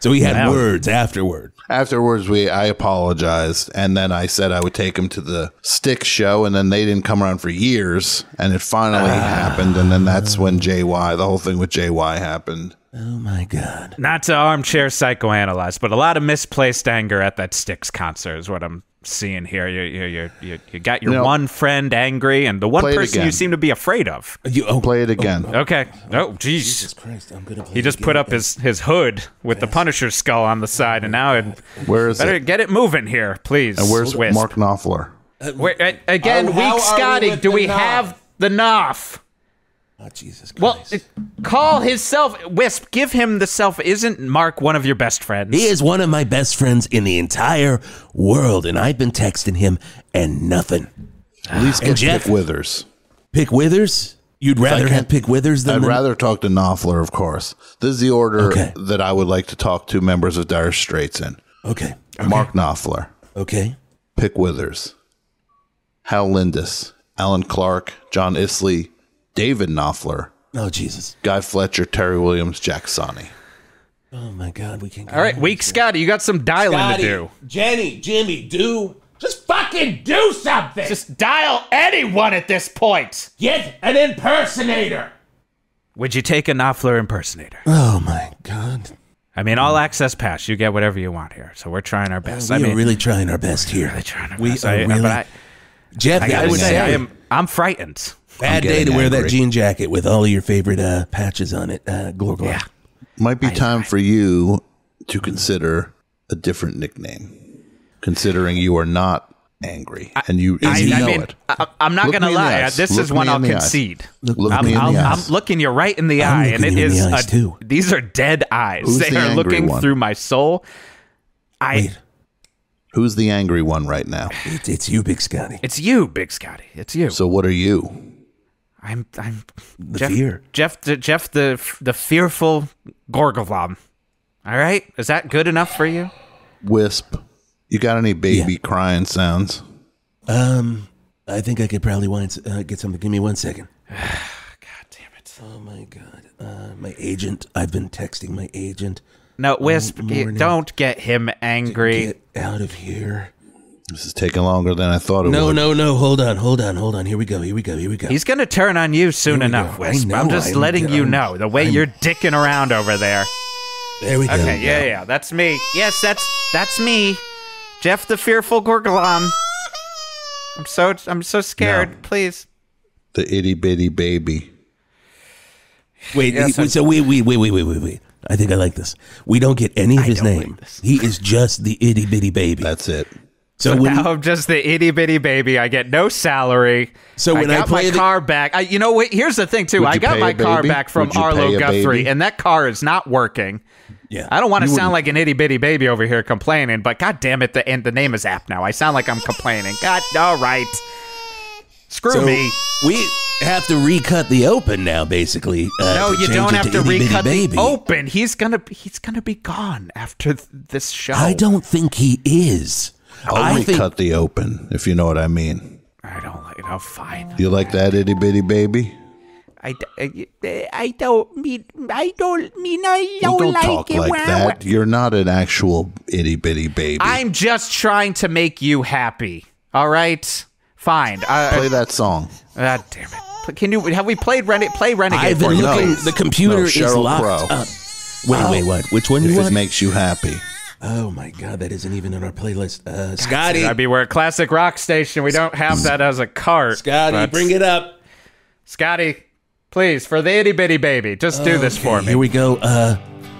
So we had Wow. words afterward. Afterwards, we I apologized, and then I said I would take him to the Styx show, and then they didn't come around for years, and it finally uh, happened, and then that's when J Y, the whole thing with J Y happened. Oh, my God. Not to armchair psychoanalyze, but a lot of misplaced anger at that Styx concert is what I'm seeing here. You you you you, you got your You know, one friend angry, and the one person you seem to be afraid of. You, oh, Play it again. Oh, Okay. Oh, jeez. Jesus Christ, I'm gonna play He just it put again. up his, his hood with the Punisher skull on the side, and now it, Where is better it? get it moving here, please. And where's Wisp. Mark Knopfler? Wait, uh, again, Oh, how weak are we Scotty. with Do the we knob? have the Knopf? Oh, Jesus Christ. Well, uh, call his self. Wisp, give him the self. Isn't Mark one of your best friends? He is one of my best friends in the entire world, and I've been texting him and nothing. At least And get Jeff- Pick Withers. Pick Withers? You'd rather can- have Pick Withers than I'd the- rather talk to Knopfler, of course. This is the order Okay. that I would like to talk to members of Dire Straits in. Okay. Mark Knopfler, Okay. Pick Withers, Hal Lindis, Alan Clark, John Isley, David Knopfler, Oh, Jesus. Guy Fletcher, Terry Williams, Jack Sonny. Oh, my God. We can't go All right, on. weak Scotty, you got some dialing Scotty, to do. Jenny, Jimmy, do. Just fucking do something. Just dial anyone at this point. Get an impersonator. Would you take a Knopfler impersonator? Oh, my God. I mean, all access pass. You get whatever you want here. So we're trying our best. We I mean, are really trying our best here. really trying our we best. are I, really... but I, Jeff, I I, gotta would say, say, I am. I'm frightened. bad I'm day to getting wear that angry. jean jacket with all of your favorite uh, patches on it. Uh, glor, glor. Yeah. Might be time for you to consider a different nickname, considering you are not angry and you, and I, you I know mean, it. I, I'm not Look gonna me in the lie. eyes. This Look is one me in I'll the eyes. concede. Look, look I'm, me in I'm, the I'm eyes. looking you right in the I'm eye, looking and it you in is the eyes, a- too. these are dead eyes. Who's they the are angry looking one? through my soul. I. Wait, Who's the angry one right now? it, it's you, Big Scotty. It's you, Big Scotty. It's you. So what are you? I'm. I'm. The Jeff, fear. Jeff. The, Jeff. The the fearful Gorgovlom. All right. Is that good enough for you? Wisp. You got any baby Yeah. crying sounds? Um, I think I could probably want, uh, get something. Give me one second. God damn it. Oh, my God. Uh, my agent. I've been texting my agent. No, Wisp. Oh, morning. Don't get him angry. Get out of here. This is taking longer than I thought it No, would. no, no. Hold on, hold on, hold on. Here we go, here we go, here we go. He's gonna turn on you soon Here we enough, go. I Wisp. know, I'm just I'm- letting you I'm- know the way I'm- you're dicking around over there. There we go. Okay, yeah, yeah, that's me. Yes, that's that's me, Jeff the fearful Gorgolon. I'm so I'm so scared. No. Please. The itty bitty baby. Wait, Yes, he- I- so wait, wait, wait, wait, wait, wait, wait. I think I like this. We don't get any of I his don't name. like this. He is just the itty bitty baby. That's it. so So when now I'm just the itty bitty baby. I get no salary. So when I got play my the- car back, I, you know what? Here's the thing too. Would I you got pay my a car baby? back from Would you Arlo pay a Guthrie, baby? and that car is not working. yeah, I don't want to You sound wouldn't- like an itty bitty baby over here complaining, but god damn it, the and the name is apt now. I sound like I'm complaining. God, all right. Screw so me. we have to recut the open now, basically. Uh, No, to you change don't it have to itty bitty recut baby. the open. He's gonna he's gonna be gone after th- this show. I don't think he is. I'll I recut think the open, if you know what I mean. I don't like it. Oh, fine. You like that itty bitty baby? I, d- I, I don't mean I don't mean I Well, don't, don't like talk it. like Wow. that. You're not an actual itty bitty baby. I'm just trying to make you happy. All right, fine. Uh, Play that song. God damn it! Can you have we played Renegade? Play Renegade. I've for been you, looking. please. The computer No, is Sheryl locked Crow. up. Wait, wait, what? Which one If you it want? makes you happy. Oh my God, that isn't even on our playlist. Uh, Scotty, I mean, we're a classic rock station. We don't have that as a cart. Scotty, but- bring it up. Scotty, please, for the itty bitty baby, just do this for Okay, me. Here we go. Uh,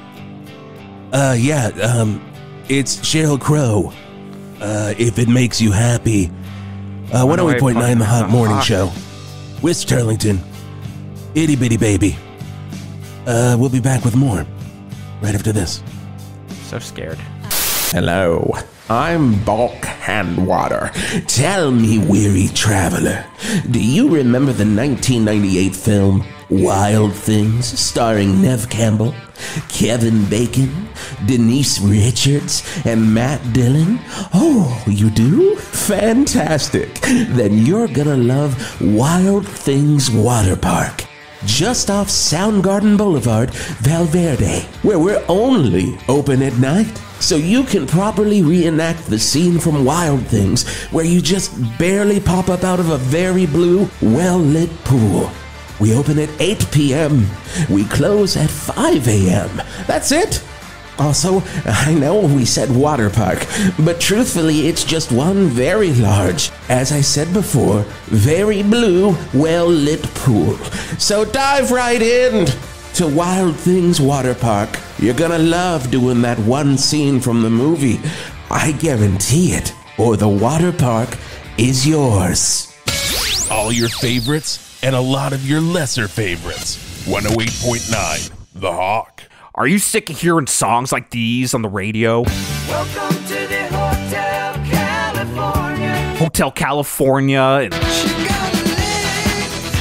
uh, yeah. Um, it's Sheryl Crow. Uh, if it makes you happy. Uh, one oh eight point nine, the Hot Morning Show. Whisp Turlington, itty bitty baby. Uh, we'll be back with more right after this. So scared. Hello, I'm Bulk Handwater. Tell me, weary traveler, do you remember the nineteen ninety-eight film Wild Things, starring Nev Campbell, Kevin Bacon, Denise Richards, and Matt Dillon? Oh, you do? Fantastic. Then you're gonna love Wild Things Water Park. just off Soundgarden Boulevard, Val Verde, where we're only open at night. So you can properly reenact the scene from Wild Things, where you just barely pop up out of a very blue, well-lit pool. We open at eight p.m. We close at five a.m. That's it. Also, I know we said water park, but truthfully, it's just one very large, as I said before, very blue, well-lit pool. So dive right in to Wild Things Water Park. You're gonna love doing that one scene from the movie. I guarantee it, or the water park is yours. All your favorites and a lot of your lesser favorites. one oh eight point nine, The Hawk. Are you sick of hearing songs like these on the radio? Welcome to the Hotel California. Hotel California and She got legs.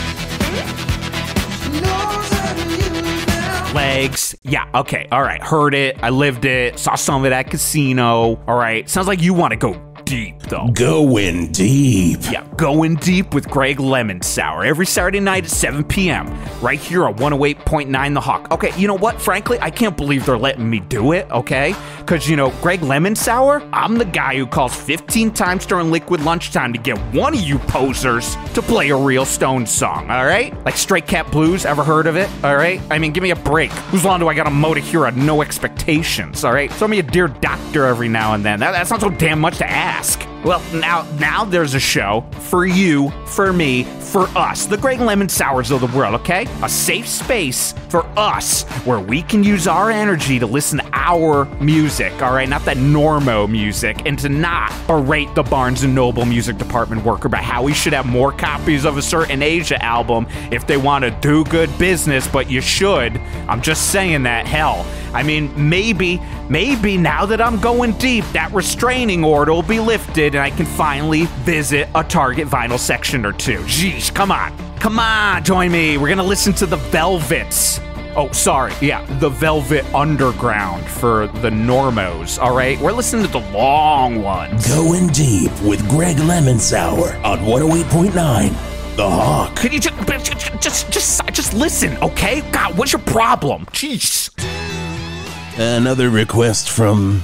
She knows how to use them. legs. Yeah, okay, all right. Heard it. I lived it. Saw some of it at casino. All right. Sounds like you want to go deep, though. Going deep. Yeah, going deep with Greg Lemon Sour every Saturday night at seven p.m. right here on one oh eight point nine The Hawk. Okay, you know what? Frankly, I can't believe they're letting me do it, okay? Because, you know, Greg Lemon Sour, I'm the guy who calls fifteen times during liquid lunchtime to get one of you posers to play a real Stones song, all right? Like Straight Cat Blues, ever heard of it, all right? I mean, give me a break. Whose lawn do I got a mow to hear a No Expectations, all right? Throw me a Dear Doctor every now and then. That, that's not so damn much to ask. Well, now now there's a show for you, for me, for us, the Greg Lemon Sours of the world, okay? A safe space for us where we can use our energy to listen to our music, all right? Not that normo music, and to not berate the Barnes and Noble music department worker about how we should have more copies of a certain Asia album if they want to do good business, but you should. I'm just saying that, hell. I mean, maybe, maybe now that I'm going deep, that restraining order will be lifted and I can finally visit a Target vinyl section or two. Jeez, come on. Come on, join me. We're going to listen to the Velvets. Oh, sorry. Yeah, the Velvet Underground for the normos, all right? We're listening to the long ones. Going deep with Greg Lemon Sour on one oh eight point nine The Hawk. Can you just, just, just, just listen, okay? God, what's your problem? Jeez. Another request from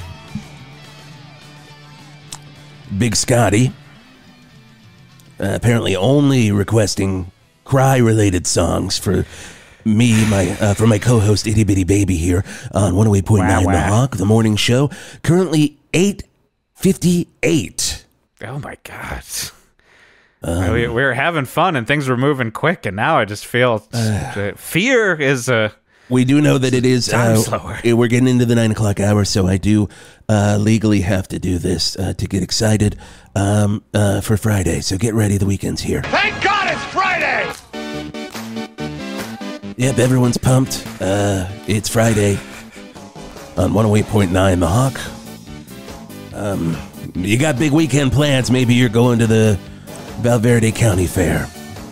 Big Scotty. Uh, apparently only requesting cry-related songs for me, my uh, for my co-host Itty Bitty Baby here on one oh eight point nine Wow, The wow. Hawk, the morning show. Currently eight fifty-eight. Oh my God. Um, we, we were having fun and things were moving quick, and now I just feel uh, fear is a. We do know that it is, Time uh, slower. eh, we're getting into the nine o'clock hour, so I do uh, legally have to do this uh, to get excited um, uh, for Friday. So get ready, the weekend's here. Thank God it's Friday! Yep, everyone's pumped. Uh, it's Friday on one oh eight point nine The Hawk. Um, you got big weekend plans. Maybe you're going to the Val Verde County Fair.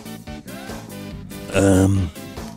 Um...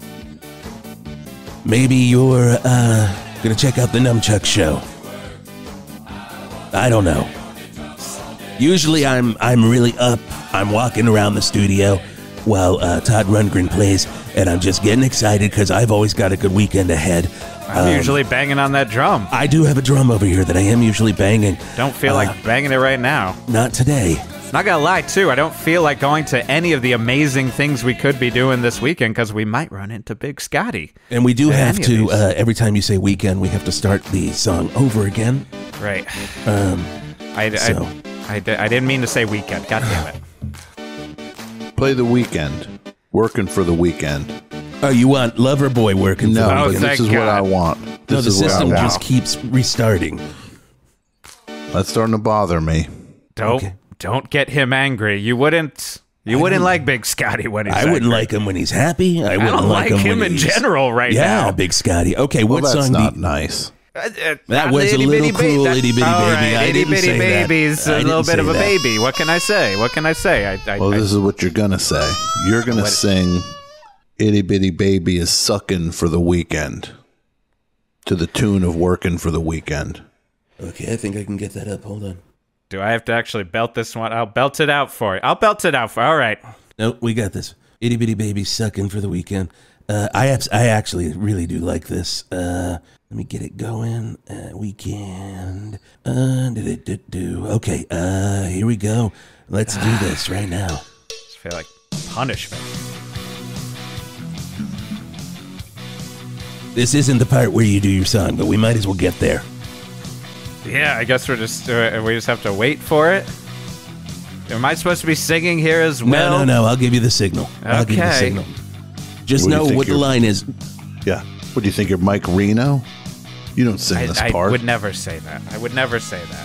Maybe you're uh, gonna check out the Nunchuck show. I don't know. Usually I'm I'm really up. I'm walking around the studio while uh, Todd Rundgren plays, and I'm just getting excited because I've always got a good weekend ahead. I'm Um, usually banging on that drum. I do have a drum over here that I am usually banging. Don't feel uh, like banging it right now. Not today. Not gonna lie, too, I don't feel like going to any of the amazing things we could be doing this weekend because we might run into Big Scotty. And we do At have any of to, these. uh, every time you say weekend, we have to start the song over again. Right. Um, I, so. I, I, di- I didn't mean to say weekend. God damn it. Play the weekend. Working for the weekend. Oh, you want Loverboy working for No, the Oh, but weekend? this thank is what God. I want. No, This the is what I system want. just keeps restarting. That's starting to bother me. Don't Okay. don't get him angry. You wouldn't you wouldn't like Big Scotty when he's I wouldn't angry. like him when he's happy. I I wouldn't don't like him, him when in he's- general right yeah, now. Big Scotty. Okay, Well, what that's song not do you, nice. Uh, uh, That uh, was a itty little bitty ba- cruel, that- itty bitty all baby. right, I itty didn't bitty say that. baby's I a didn't little bit say of a that. baby. What can I say? What can I say? I, I, Well, I, this is what you're going to say. You're going to What- sing Itty Bitty Baby is Sucking for the Weekend to the tune of Working for the Weekend. Okay, I think I can get that up. Hold on. do I have to actually belt this one? I'll belt it out for you. I'll belt it out for you. All right. No, we got this. Itty bitty baby sucking for the weekend. Uh, I abs- I actually really do like this. Uh, let me get it going. Uh, weekend. Uh, do, do, do. Okay, uh, here we go. Let's do this right now. I feel like punishment. This isn't the part where you do your song, but we might as well get there. Yeah, I guess we're just uh, we just have to wait for it. Am I supposed to be singing here as well? No, no, no. I'll give you the signal. I'll give you the Okay. signal. Just What do you know think what the you're- line is. Yeah. What do you think? You're Mike Reno? You don't sing I, this I part. would never say that. I would never say that.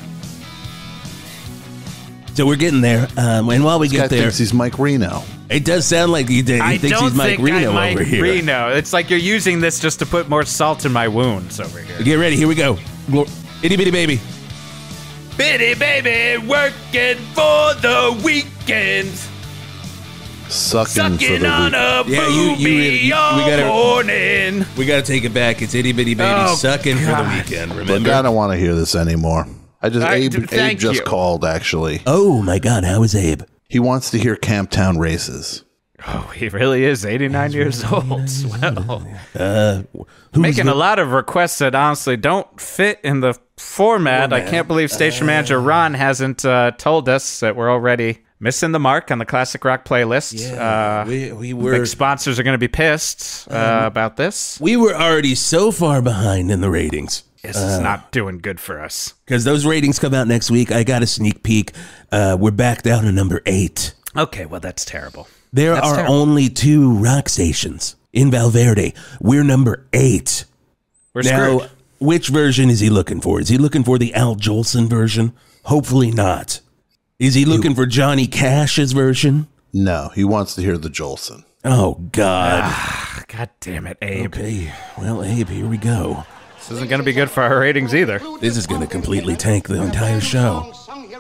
So we're getting there. Um, and while we This get guy there, thinks he's Mike Reno. it does sound like he, did. he I thinks don't he's Mike think Reno I'm Mike over here. Reno. It's like you're using this just to put more salt in my wounds over here. Get ready. Here we go. Glor- Itty bitty baby. Bitty baby, working for the weekend. Sucking, for Sucking the on week. a Yeah, you- you booby really- we all gotta- morning. We got to take it back. It's itty bitty baby Oh, sucking for the God. weekend. Look, Remember? I don't want to hear this anymore. I just I- Abe, d- Abe thank just you. called. Actually, Oh my God! How is Abe? he wants to hear Camptown races. Oh, he really is eighty-nine years old. Swell. Uh, who's Making the- a lot of requests that honestly don't fit in the format. I can't believe station manager Ron hasn't uh, told us that we're already missing the mark on the classic rock playlist. Yeah, uh, we we were big sponsors are going to be pissed uh, about this. we were already so far behind in the ratings This is not doing good for us. because those ratings come out next week. I got a sneak peek. Uh, we're back down to number eight. Okay, well, that's terrible. There That's are terrible. only two rock stations in Val Verde. We're number eight. We're Now, screwed. which version is he looking for? Is he looking for the Al Jolson version? Hopefully not. Is he looking for Johnny Cash's version? No, he wants to hear the Jolson. Oh, God. Ah, God damn it, Abe. Okay, well, Abe, here we go. This isn't going to be good for our ratings either. This is going to completely tank the entire show.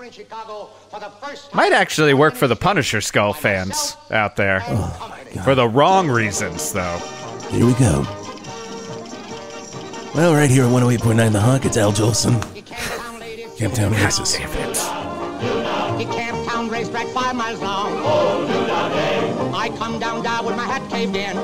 Might actually work for the Punisher Skull fans out there. For the wrong reasons, though. Here we go. Well, right here at one oh eight point nine The Hawk, it's Al Jolson. Camptown Races. Damn it. He Camptown racetrack five miles long. I come down down with my hat caved in.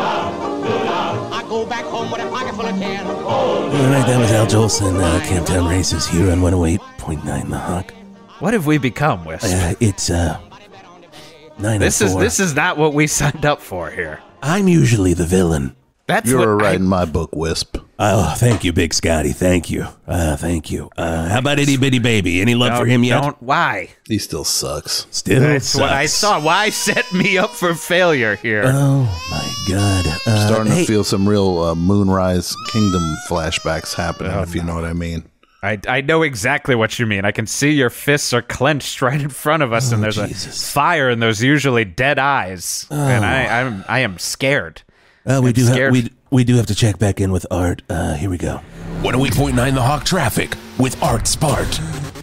I go back home with a pocket full of tin. All right, that was Al Jolson, uh, Camptown Races here on one oh eight point nine The Hawk. What have we become, Wisp? Uh, it's uh, nine oh four. This is this is not what we signed up for here. I'm usually the villain. That's You're what I- writing my book, Wisp. Oh, thank you, Big Scotty. Thank you. Uh, thank you. Uh, how about Itty Bitty Baby? Any love Don't- for him yet? Don't. Why? He still sucks. Still That's sucks. what I saw. Why set me up for failure here? Oh my God! Uh, Starting hey, to feel some real uh, Moonrise Kingdom flashbacks happening, if you know what I mean. I, I know exactly what you mean. I can see your fists are clenched right in front of us, and there's Jesus. a fire in those usually dead eyes, and I I'm I am scared. uh, we I'm do have scared. we we do have to check back in with Art. Uh, here we go. one oh eight point nine The Hawk Traffic with Art Spart.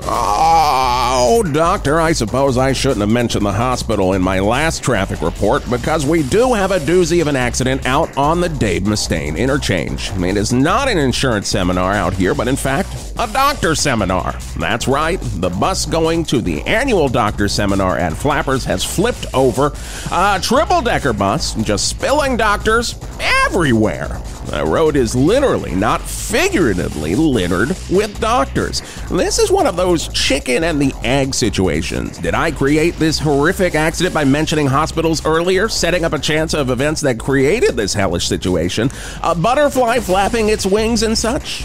Oh, doctor, I suppose I shouldn't have mentioned the hospital in my last traffic report because we do have a doozy of an accident out on the Dave Mustaine interchange. I mean, it is not an insurance seminar out here, but in fact, a doctor seminar. That's right, the bus going to the annual doctor seminar at Flappers has flipped over. A triple-decker bus, just spilling doctors everywhere. The road is literally, not figuratively, littered with doctors. This is one of those chicken and the egg situations. Did I create this horrific accident by mentioning hospitals earlier, setting up a chance of events that created this hellish situation? A butterfly flapping its wings and such?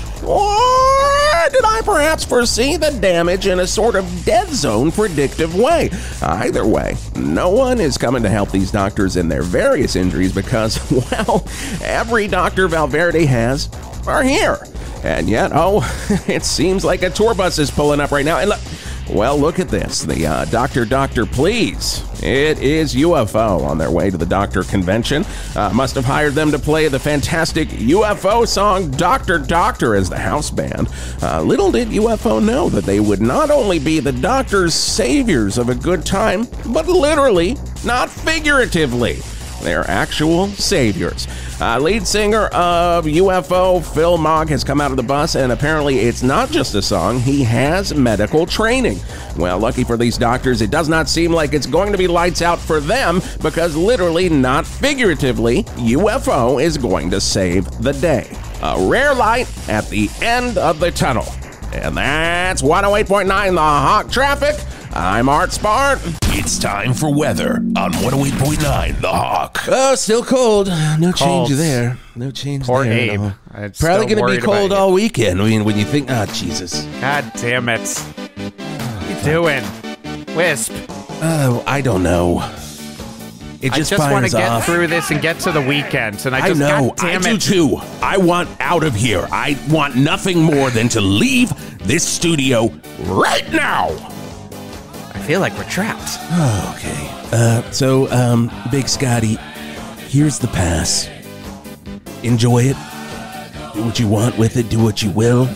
Or did I perhaps foresee the damage in a sort of dead zone predictive way? Either way, no one is coming to help these doctors in their various injuries because, well, every doctor Val Verde has are here. And yet, oh, it seems like a tour bus is pulling up right now. And look, well, look at this. The uh, Doctor Doctor Please. It is U F O on their way to the Doctor Convention. Uh, must have hired them to play the fantastic U F O song Doctor Doctor as the house band. Uh, little did U F O know that they would not only be the Doctor's saviors of a good time, but literally, not figuratively. They're actual saviors. Uh, lead singer of U F O, Phil Mogg, has come out of the bus, and apparently it's not just a song. He has medical training. Well, lucky for these doctors, it does not seem like it's going to be lights out for them, because literally, not figuratively, U F O is going to save the day. A rare light at the end of the tunnel. And that's one oh eight point nine The Hawk Traffic. I'm Art Spart. It's time for weather on one oh eight point nine The Hawk. Oh, still cold. No Cold. change there. No change Poor there. Abe. No. I'm Probably still going to be worried cold about all weekend. I mean, when you think, ah, Jesus. you. God damn it. What are you doing? Wisp. Oh, I don't know. It I just, just want to fires get off. through this and get to the weekend. And I I just, know. God damn I do it. too. I want out of here. I want nothing more than to leave this studio right now. I feel like we're trapped. Oh, okay. Uh, so, um, Big Scotty, here's the pass. Enjoy it. Do what you want with it. Do what you will.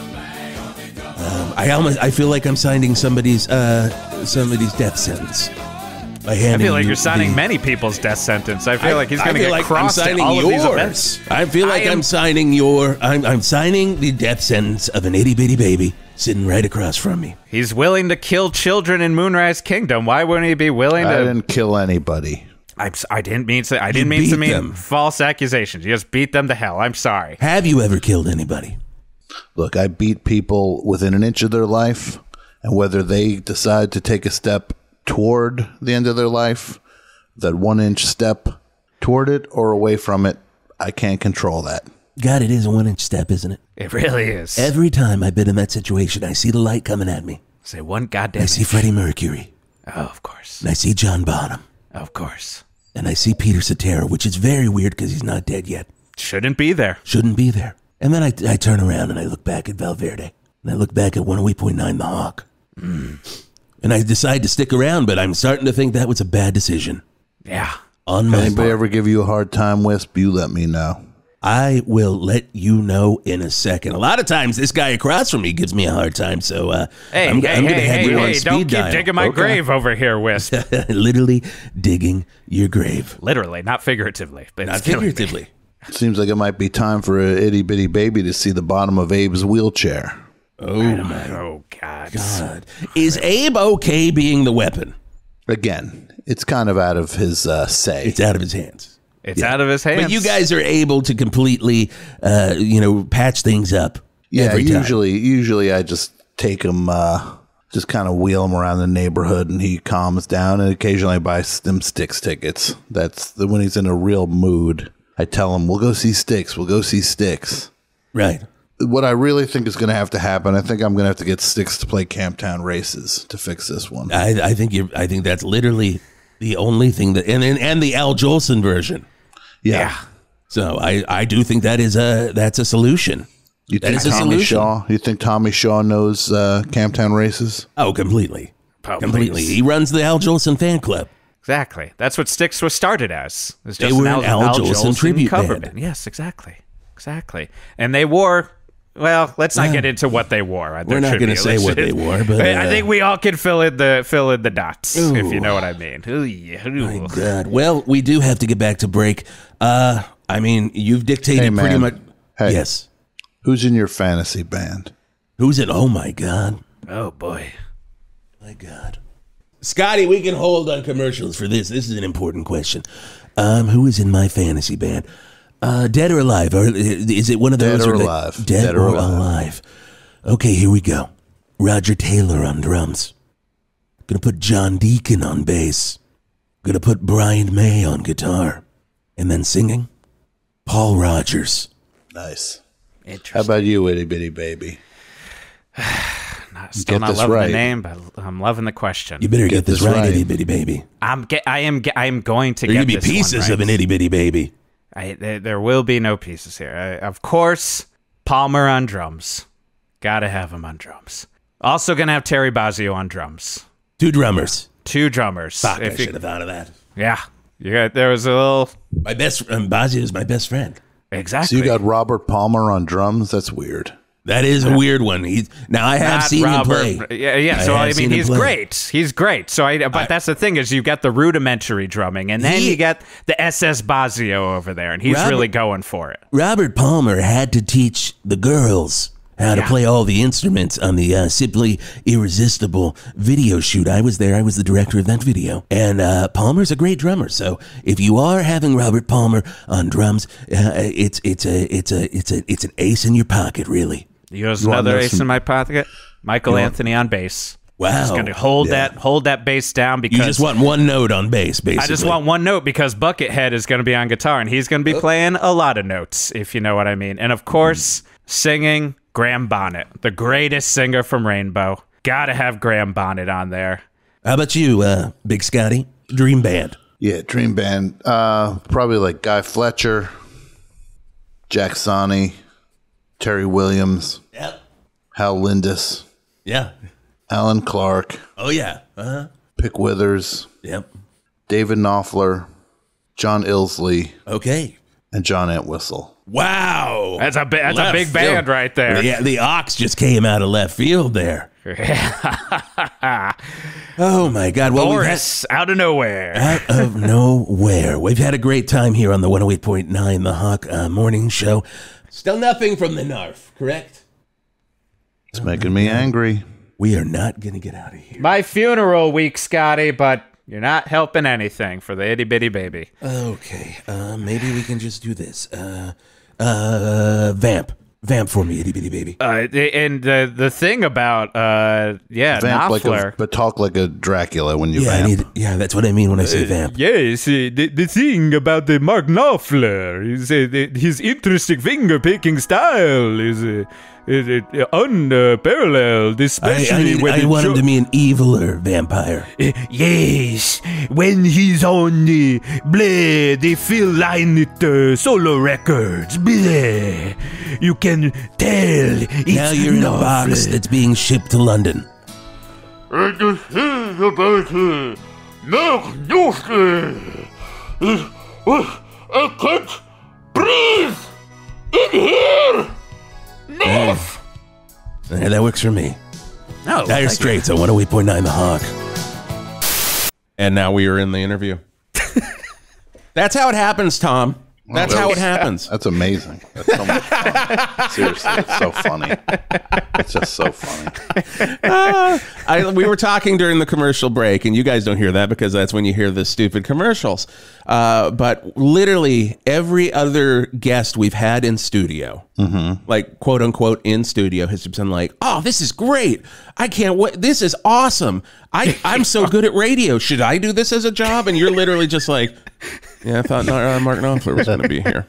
Um, I almost, I feel like I'm signing somebody's, uh, somebody's death sentence. By I handing feel like you you're signing the- many people's death sentence. I feel I- like he's I going to feel get like I'm crossed at signing all of these yours. events. I feel like I am- I'm signing your. I'm, I'm signing the death sentence of an itty bitty baby sitting right across from me. He's willing to kill children in Moonrise Kingdom. Why wouldn't he be willing I to? didn't kill anybody. I'm, s- I didn't mean to. I didn't mean to beat mean them. false accusations. You just beat them to hell. I'm sorry. Have you ever killed anybody? Look, I beat people within an inch of their life, and whether they decide to take a step toward the end of their life, that one inch step toward it or away from it, I can't control that. God, it is a one inch step, isn't it? It really is. Every time I've been in that situation, I see the light coming at me. Say one goddamn. I see Freddie Mercury, Oh, of course. and I see John Bonham, Of course. and I see Peter Cetera, which is very weird because he's not dead yet. Shouldn't be there. Shouldn't be there. And then I, I turn around and I look back at Val Verde, and I look back at one oh eight point nine The Hawk. And I decide to stick around, but I'm starting to think that was a bad decision. Yeah. On If my anybody part. ever give you a hard time, Wisp, you let me know. I will let you know in a second. A lot of times, this guy across from me gives me a hard time, so uh, Hey, I'm, hey, I'm going to hey, have hey, you on hey, speed don't keep dial. digging my Okay. grave over here, Wisp. Literally digging your grave. Literally, not figuratively. But Not it's killing me. figuratively. Seems like it might be time for an itty bitty baby to see the bottom of Abe's wheelchair. Oh, my Oh, God. God. Is Abe okay being the weapon? Again, it's kind of out of his uh, say. It's out of his hands. It's out of his hands. But you guys are able to completely, uh, you know, patch things up. Yeah, every time. usually, usually I just take him, uh, just kind of wheel him around the neighborhood, and he calms down. And occasionally I buy them Styx tickets. That's the, when he's in a real mood. I tell him, "We'll go see Styx. We'll go see Styx." Right. What I really think is going to have to happen, I think I'm going to have to get Styx to play Camptown Races to fix this one. I, I think you. I think that's literally the only thing that, and and, and the Al Jolson version. Yeah. Yeah. So I, I do think that is a that's a solution. You That think is a Tommy solution. Shaw? You think Tommy Shaw knows uh, Camptown Races? Oh, completely, Oh, completely. please. He runs the Al Jolson fan club. Exactly. That's what Styx was started as. It was They just were an an Al Jolson tribute cover band. Yes, exactly. Exactly. And they wore, well, let's not get into what they wore. at their We're not tribute. gonna say Let's what just- they wore, but, I uh, think we all can fill in the fill in the dots, if Ooh. you know what I mean. Ooh, yeah. Ooh. My God. Well, we do have to get back to break. Uh, I mean, you've dictated Hey, pretty man. much. Hey. Yes. Who's in your fantasy band? Who's it? Oh my God. Oh, boy. My God. Scotty, we can hold on commercials for this. This is an important question. Um, who is in my fantasy band? Uh, dead or alive? Or is it one of those? Dead or where they- alive. Dead, Dead or, or alive. alive. Okay, here we go. Roger Taylor on drums. Gonna put John Deacon on bass. Gonna put Brian May on guitar. And then singing, Paul Rogers. Nice. How Interesting. about you, itty bitty baby? Not, still Get not this loving right. the name, but I'm loving the question. You better get, Get this, this right, right. itty bitty baby. I'm get, I am get, I am going to There get could be this one pieces right. of an itty bitty baby. I, there, there will be no pieces here. I, of course, Palmer on drums. Gotta have him on drums. Also gonna have Terry Bozzio on drums. Two drummers. Two drummers. Fuck, I If you- should have thought of that. yeah, you got, there was a little My best, um, Bazio is my best friend. So exactly. you got Robert Palmer on drums? That's weird. That is a weird one. He's now I have Not seen Robert. him play. Yeah, yeah. I So I, have mean, seen him he's play. great. He's great. So I, but I- that's the thing is, you got the rudimentary drumming, and then He- you got the S S Basio over there, and he's Robert- really going for it. Robert Palmer had to teach the girls how to Yeah. play all the instruments on the uh, Simply Irresistible video shoot. I was there. I was the director of that video. And uh, Palmer's a great drummer. So if you are having Robert Palmer on drums, uh, it's it's a it's a it's a it's an ace in your pocket, really. Here's You wanna another know ace some- in my pocket. Michael Anthony on bass. Wow. He's going to hold Yeah. that hold that bass down because You just want one note on bass, basically. I just want one note because Buckethead is going to be on guitar, and he's going to be playing a lot of notes, if you know what I mean. And of course, singing Graham Bonnet, the greatest singer from Rainbow. Got to have Graham Bonnet on there. How about you, uh, Big Scotty? Dream Band. Yeah, Dream Band. Uh, probably like Guy Fletcher, Jack Sonny, Terry Williams, Yep. Hal Lindis, Yeah. Alan Clark, Oh, yeah. Uh-huh. Pick Withers, Yep. David Knopfler, John Ilsley, Okay. and John Entwistle. Wow. That's a bi- that's a Left big field. band right there. Yeah, the ox just came out of left field there. Oh, my God. Well, we've had, Boris, out of nowhere. out of nowhere. We've had a great time here on the one oh eight point nine The Hawk uh, Morning Show. Still nothing from the Narf, correct? It's making me angry. We are not going to get out of here. My funeral week, Scotty, but you're not helping anything for the itty bitty baby. Okay, uh, maybe we can just do this. Uh, uh, vamp. Vamp for me, itty bitty baby. Uh, and the the thing about uh, yeah, Vamp like Knopfler. a, but talk like a Dracula when you Yeah, I vamp. need, yeah, that's what I mean when I say vamp. Yes, uh, the, the thing about the Mark Knopfler is uh, the, his interesting finger picking style is uh, it, it, unparalleled, I, especially I, need, when I the want him jo- to be an eviler vampire. Uh, yes, when he's on the bleh, the Phil Lynott uh, solo records, bleh, you can tell it's Now you're in a box Knopfler. that's being shipped to London. And the thing about uh, Mark Knopfler is, oh, I can't breathe in here. No. Yeah, that works for me. No, Dire Straits on one oh eight point nine The Hawk. And now we are in the interview. That's how it happens, Tom. That's how it happens. That's amazing. That's so much fun. Seriously, it's so funny. It's just so funny. Uh, I, we were talking during the commercial break, and you guys don't hear that because that's when you hear the stupid commercials. Uh, but literally every other guest we've had in studio, like quote unquote in studio, has been like, "Oh, this is great! I can't wait! This is awesome! I I'm so good at radio. Should I do this as a job?" And you're literally just like, "Yeah, I thought uh, Mark Knopfler was going to be here."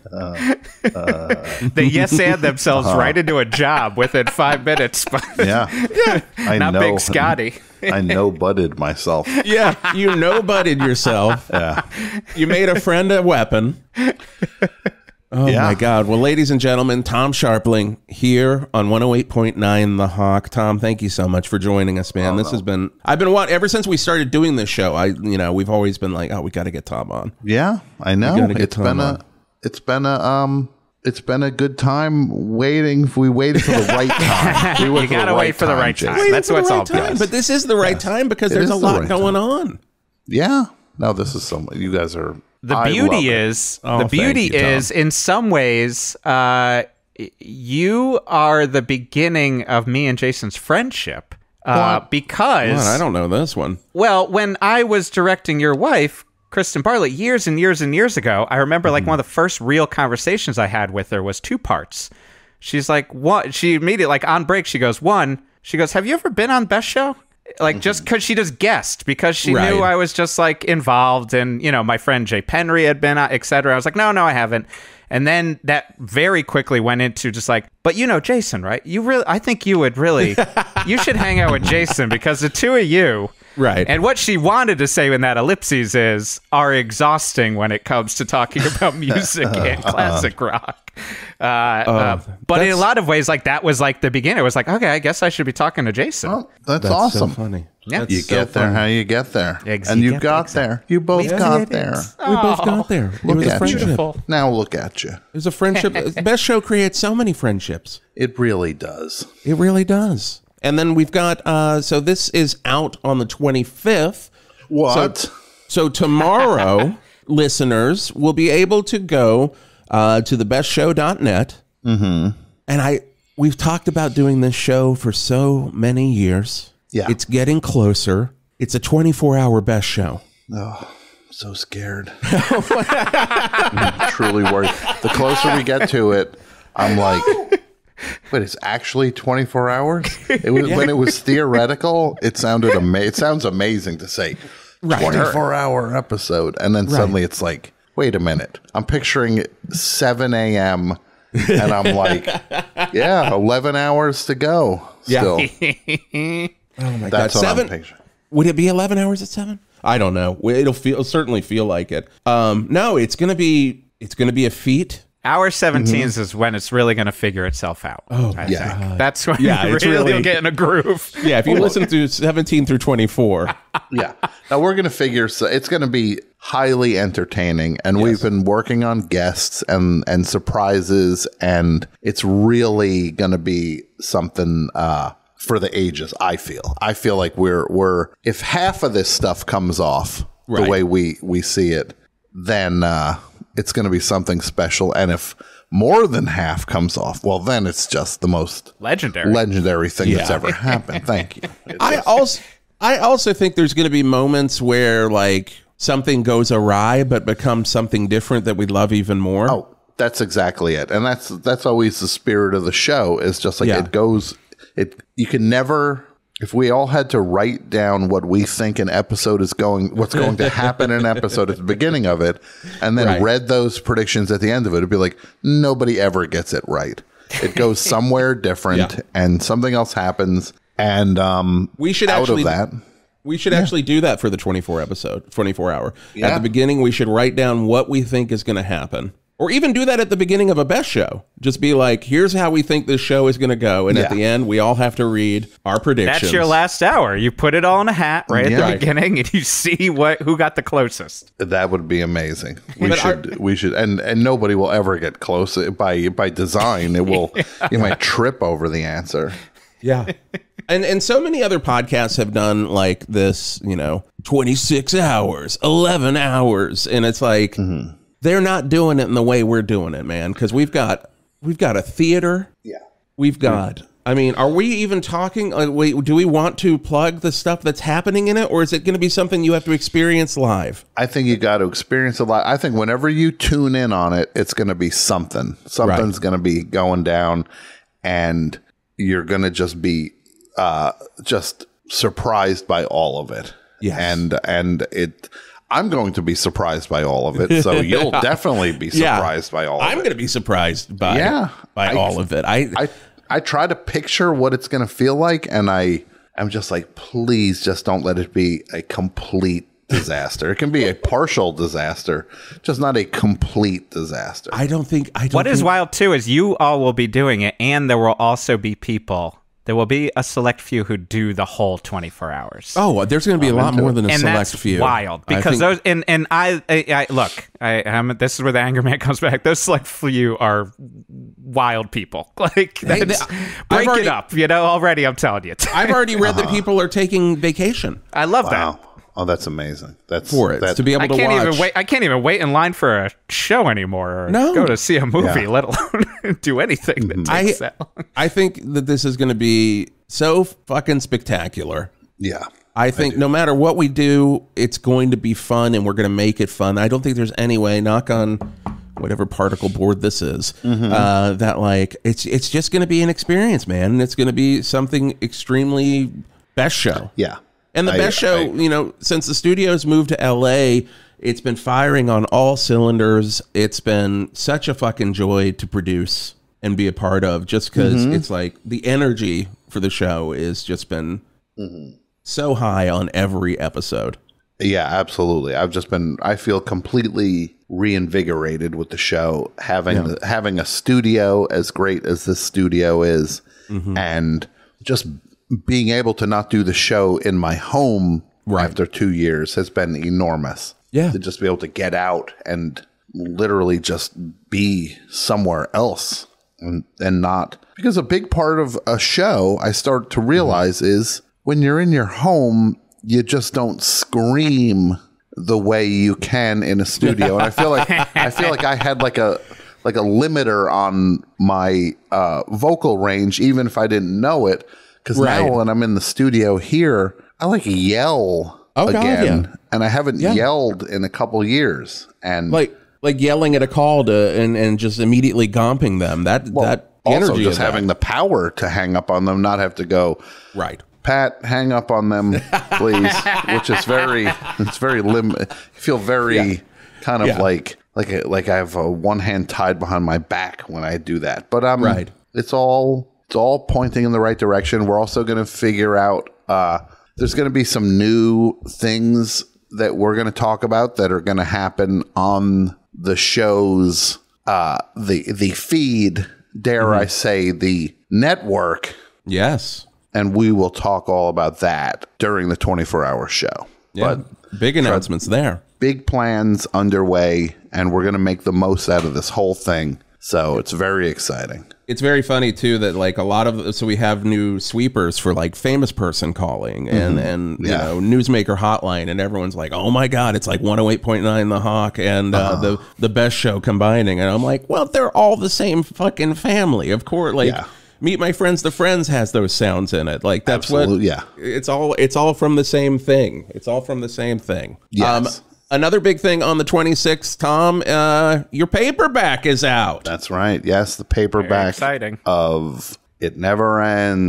They yes and themselves right into a job within five minutes. But Yeah. Yeah. I not know. Big Scotty. I know butted myself. Yeah, you no-butted yourself. Yeah. You made a friend a weapon. Oh Yeah. my God. Well, ladies and gentlemen, Tom Scharpling here on one oh eight point nine The Hawk. Tom, thank you so much for joining us, man. Oh, this no. has been, I've been, what, ever since we started doing this show, I, you know, we've always been like, oh, we got to get Tom on. Yeah, I know. gotta get It's Tom been on. a it's been a um it's been a good time waiting. We waited for the right time. We waited You gotta the wait for the right Jason. time. Waiting That's for the what's right all time, about. But this is the right Yes. time because It there's is a the lot right going time. on. Yeah. No, this is so. You guys are. The I love beauty it. is, Oh, the thank beauty you, Tom. is, in some ways, uh, you are the beginning of me and Jason's friendship. Uh, because What? I don't know this one. Well, when I was directing your wife, Kristen Bartlett, years and years and years ago, I remember like one of the first real conversations I had with her was two parts. She's like, what? She immediately, like on break, she goes, one, she goes, have you ever been on Best Show? Like, just because she just guessed, because she Right. knew I was just like involved, and, you know, my friend Jay Penry had been, et cetera. I was like, no, no, I haven't. And then that very quickly went into just like, but you know Jason, right? You really, I think you would really, you should hang out with Jason because the two of you, Right. And what she wanted to say in that ellipses is, are exhausting when it comes to talking about music and classic rock. Uh, uh, but in a that's- lot of ways, like that was like the beginning. It was like, okay, I guess I should be talking to Jason. Oh, that's, That's awesome. so funny. Yeah. You so get there fun. how you get there. Eggs, and you you get got eggs. there. You both We got did it. there. We both got there. It Look was a at friendship. you. Now look at you. It was a friendship. The best show creates so many friendships. It really does. It really does. And then we've got, uh, so this is out on the twenty-fifth. What? So, so tomorrow, listeners will be able to go uh, to the best show dot net. Mm-hmm. And I, we've talked about doing this show for so many years. Yeah. It's getting closer. It's a twenty-four hour best show. Oh, so scared. I'm truly worried. The closer we get to it, I'm like, but it's actually twenty-four hours? It was, When it was theoretical, it sounded ama- It sounds amazing to say twenty-four hour episode. And then suddenly it's like, wait a minute. I'm picturing seven a.m. and I'm like, yeah, eleven hours to go still. Oh my That's God. what Seven? I'm picturing. Would it be eleven hours at seven? I don't know. It'll feel it'll certainly feel like it. Um, no, it's gonna be it's gonna be a feat. Hour seventeen is when it's really going to figure itself out. Oh, I yeah. think. That's when Yeah, you it's really, really- will get in a groove. Yeah, if you listen to seventeen through twenty-four. Yeah. Now we're going to figure, so it's going to be highly entertaining, and we've been working on guests and, and surprises, and it's really going to be something uh, for the ages. I feel. I feel like we're we're if half of this stuff comes off Right. the way we we see it, then uh, it's going to be something special. And if more than half comes off, well, then it's just the most Legendary. legendary thing that's Yeah. ever happened. Thank you. It's I just- also I also think there's gonna be moments where like something goes awry but becomes something different that we love even more. Oh, that's exactly it. And that's that's always the spirit of the show, is just like Yeah. it goes it you can never, if we all had to write down what we think an episode is going what's going to happen in an episode at the beginning of it, and then Right. read those predictions at the end of it, it'd be like nobody ever gets it right. It goes somewhere different Yeah. and something else happens, and um We should out actually of that. We should actually do that for the twenty-four episode, twenty-four hour. Yeah. At the beginning, we should write down what we think is going to happen. Or even do that at the beginning of a best show. Just be like, here's how we think this show is going to go. And at Yeah. the end, we all have to read our predictions. That's your last hour. You put it all in a hat right Yeah. at Right. the beginning, and you see what who got the closest. That would be amazing. We But should, we should, and and nobody will ever get close by by design. It will, you might trip over the answer. Yeah. And and so many other podcasts have done like this, you know, twenty-six hours, eleven hours. And it's like, Mm-hmm. they're not doing it in the way we're doing it, man. Because we've got, we've got a theater. Yeah. We've got, I mean, are we even talking? Like, wait, do we want to plug the stuff that's happening in it? Or is it going to be something you have to experience live? I think you got to experience a lot. I think whenever you tune in on it, it's going to be something. Something's going to be going down, and you're going to just be uh, just surprised by all of it. Yes. And and it. I'm going to be surprised by all of it, so you'll definitely be surprised by all of I'm it. going to be surprised by, Yeah. by I- all of it. I, I I try to picture what it's going to feel like, and I I'm just like, please, just don't let it be a complete disaster. It can be a partial disaster, just not a complete disaster. I don't think, I don't What is think- wild too is you all will be doing it, and there will also be people. There will be a select few who do the whole twenty-four hours. Oh, there's going to be a lot more than a and select that's few. wild I because think- those and and I, I, I look, I am. This is where the anger man comes back. Those select few are wild people. Like Hey, that's, they- I've break already- it up. You know, already I'm telling you. I've already read that people are taking vacation I love Wow. that. Oh, that's amazing. That's for it that, to be able I to can't watch. even wait. I can't even wait in line for a show anymore. Or No. go to see a movie, Yeah. let alone do anything that I, takes that long. I think that this is going to be so fucking spectacular. Yeah. I think no matter what we do, it's going to be fun, and we're going to make it fun. I don't think there's any way, knock on whatever particle board this is, uh, that like it's it's just going to be an experience, man, and it's going to be something extremely best show. Yeah. And the I- best show, I- you know, since the studios moved to L A, it's been firing on all cylinders. It's been such a fucking joy to produce and be a part of, just because it's like the energy for the show is just been so high on every episode. Yeah, absolutely. I've just been, I feel completely reinvigorated with the show, having the, having a studio as great as this studio is, and just being able to not do the show in my home Right. after two years has been enormous. Yeah. To just be able to get out and literally just be somewhere else and, and not. Because a big part of a show, I start to realize, mm-hmm. is when you're in your home, you just don't scream the way you can in a studio. And I feel like I feel like I had like a like a limiter on my uh, vocal range, even if I didn't know it. Because right. now when I'm in the studio here, I like yell oh, again, God, yeah. and I haven't yeah. yelled in a couple years. And like like yelling at a call to and, and just immediately gomping them. That well, that also energy just of having that. the power to hang up on them, not have to go right. Pat, hang up on them, please. Which is very, it's very lim. You feel very yeah. kind of yeah. like like a, like I have a one hand tied behind my back when I do that. But um, right. it's all it's all pointing in the right direction. We're also going to figure out. Uh, there's going to be some new things that we're going to talk about that are going to happen on the show's uh, the the feed. Dare mm-hmm. I say the network? Yes. And we will talk all about that during the twenty-four hour show. Yeah, but big announcements there. Big plans underway, and we're going to make the most out of this whole thing. So it's very exciting. It's very funny, too, that like a lot of so we have new sweepers for like famous person calling and, mm-hmm. and you yeah. know, Newsmaker Hotline. And everyone's like, oh, my God, it's like one oh eight point nine The Hawk and uh, uh-huh. the, the best show combining. And I'm like, well, they're all the same fucking family. Of course, like. Yeah. Meet My Friends, The Friends has those sounds in it. Like that's Absolute, what. Yeah. It's all. It's all from the same thing. It's all from the same thing. Yes. Um, another big thing on the twenty-sixth, Tom. Uh, your paperback is out. That's right. Yes, the paperback exciting. Of It Never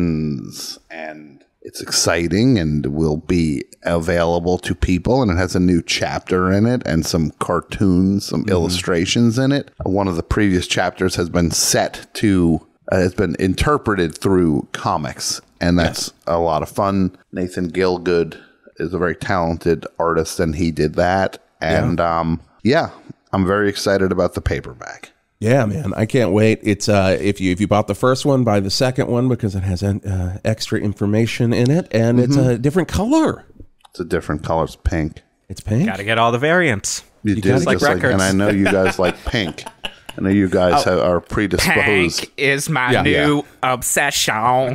Ends, and it's exciting and will be available to people. And it has a new chapter in it and some cartoons, some mm-hmm. illustrations in it. One of the previous chapters has been set to. Uh, it's been interpreted through comics, and that's yes. a lot of fun. Nathan Gilgood is a very talented artist, and he did that. And yeah, um, yeah I'm very excited about the paperback. Yeah, man, I can't wait. It's uh, if you if you bought the first one, buy the second one because it has uh, extra information in it, and mm-hmm. it's a different color. It's a different color. It's pink. It's pink. Got to get all the variants. You, you do, just like records. Like, and I know you guys like pink. I know you guys oh, have, are predisposed. Pink is my yeah, new yeah. obsession.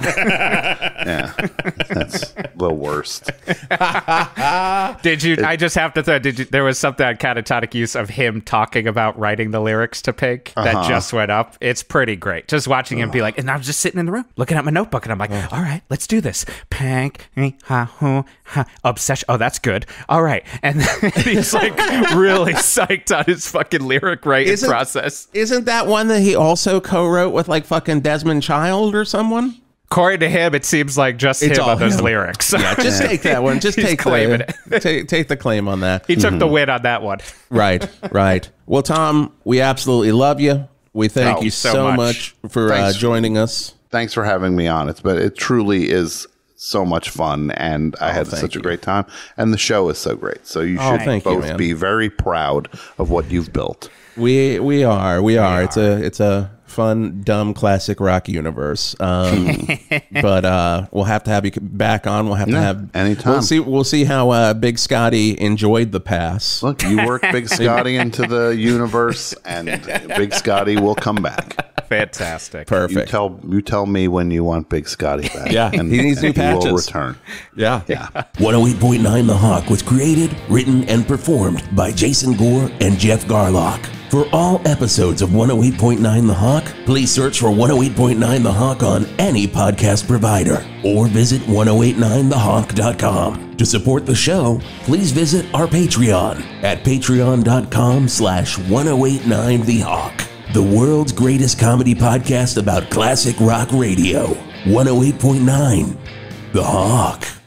Yeah, that's the worst. Did you? I just have to say, did you? There was something on Catatonic Use of him talking about writing the lyrics to Pink that uh-huh. just went up. It's pretty great. Just watching him be like, and I was just sitting in the room looking at my notebook, and I'm like, all right, let's do this. Pink, ha, ha, ha, obsession. Oh, that's good. All right, and he's like really psyched on his fucking lyric writing Isn't, process. Isn't that one that he also co-wrote with like fucking Desmond Child or someone? According to him, it seems like just it's him on those him. lyrics. Yeah, just take that one. Just take the, it. take, take the claim on that. He took mm-hmm. the win on that one. Right, right. Well, Tom, we absolutely love you. We thank oh, you so, so much. much for uh, joining us. Thanks for having me on. It's but it truly is so much fun, and I oh, had such you. a great time. And the show is so great. So you oh, should both you, be very proud of what you've built. We we are we are. We it's are. a it's a fun, dumb, classic rock universe. Um, but uh, we'll have to have you back on. We'll have yeah, to have anytime. We'll see. We'll see how uh, Big Scotty enjoyed the pass. Look, you work Big Scotty into the universe, and Big Scotty will come back. Fantastic. Perfect. You tell you tell me when you want Big Scotty back. Yeah, and he needs new patches. He will return. Yeah, yeah. one oh eight point nine The Hawk was created, written, and performed by Jason Gore and Geoff Garlock. For all episodes of one oh eight point nine The Hawk, please search for one oh eight point nine The Hawk on any podcast provider or visit ten eighty-nine the hawk dot com. To support the show, please visit our Patreon at patreon.com slash 1089 The Hawk, the world's greatest comedy podcast about classic rock radio. one oh eight point nine The Hawk.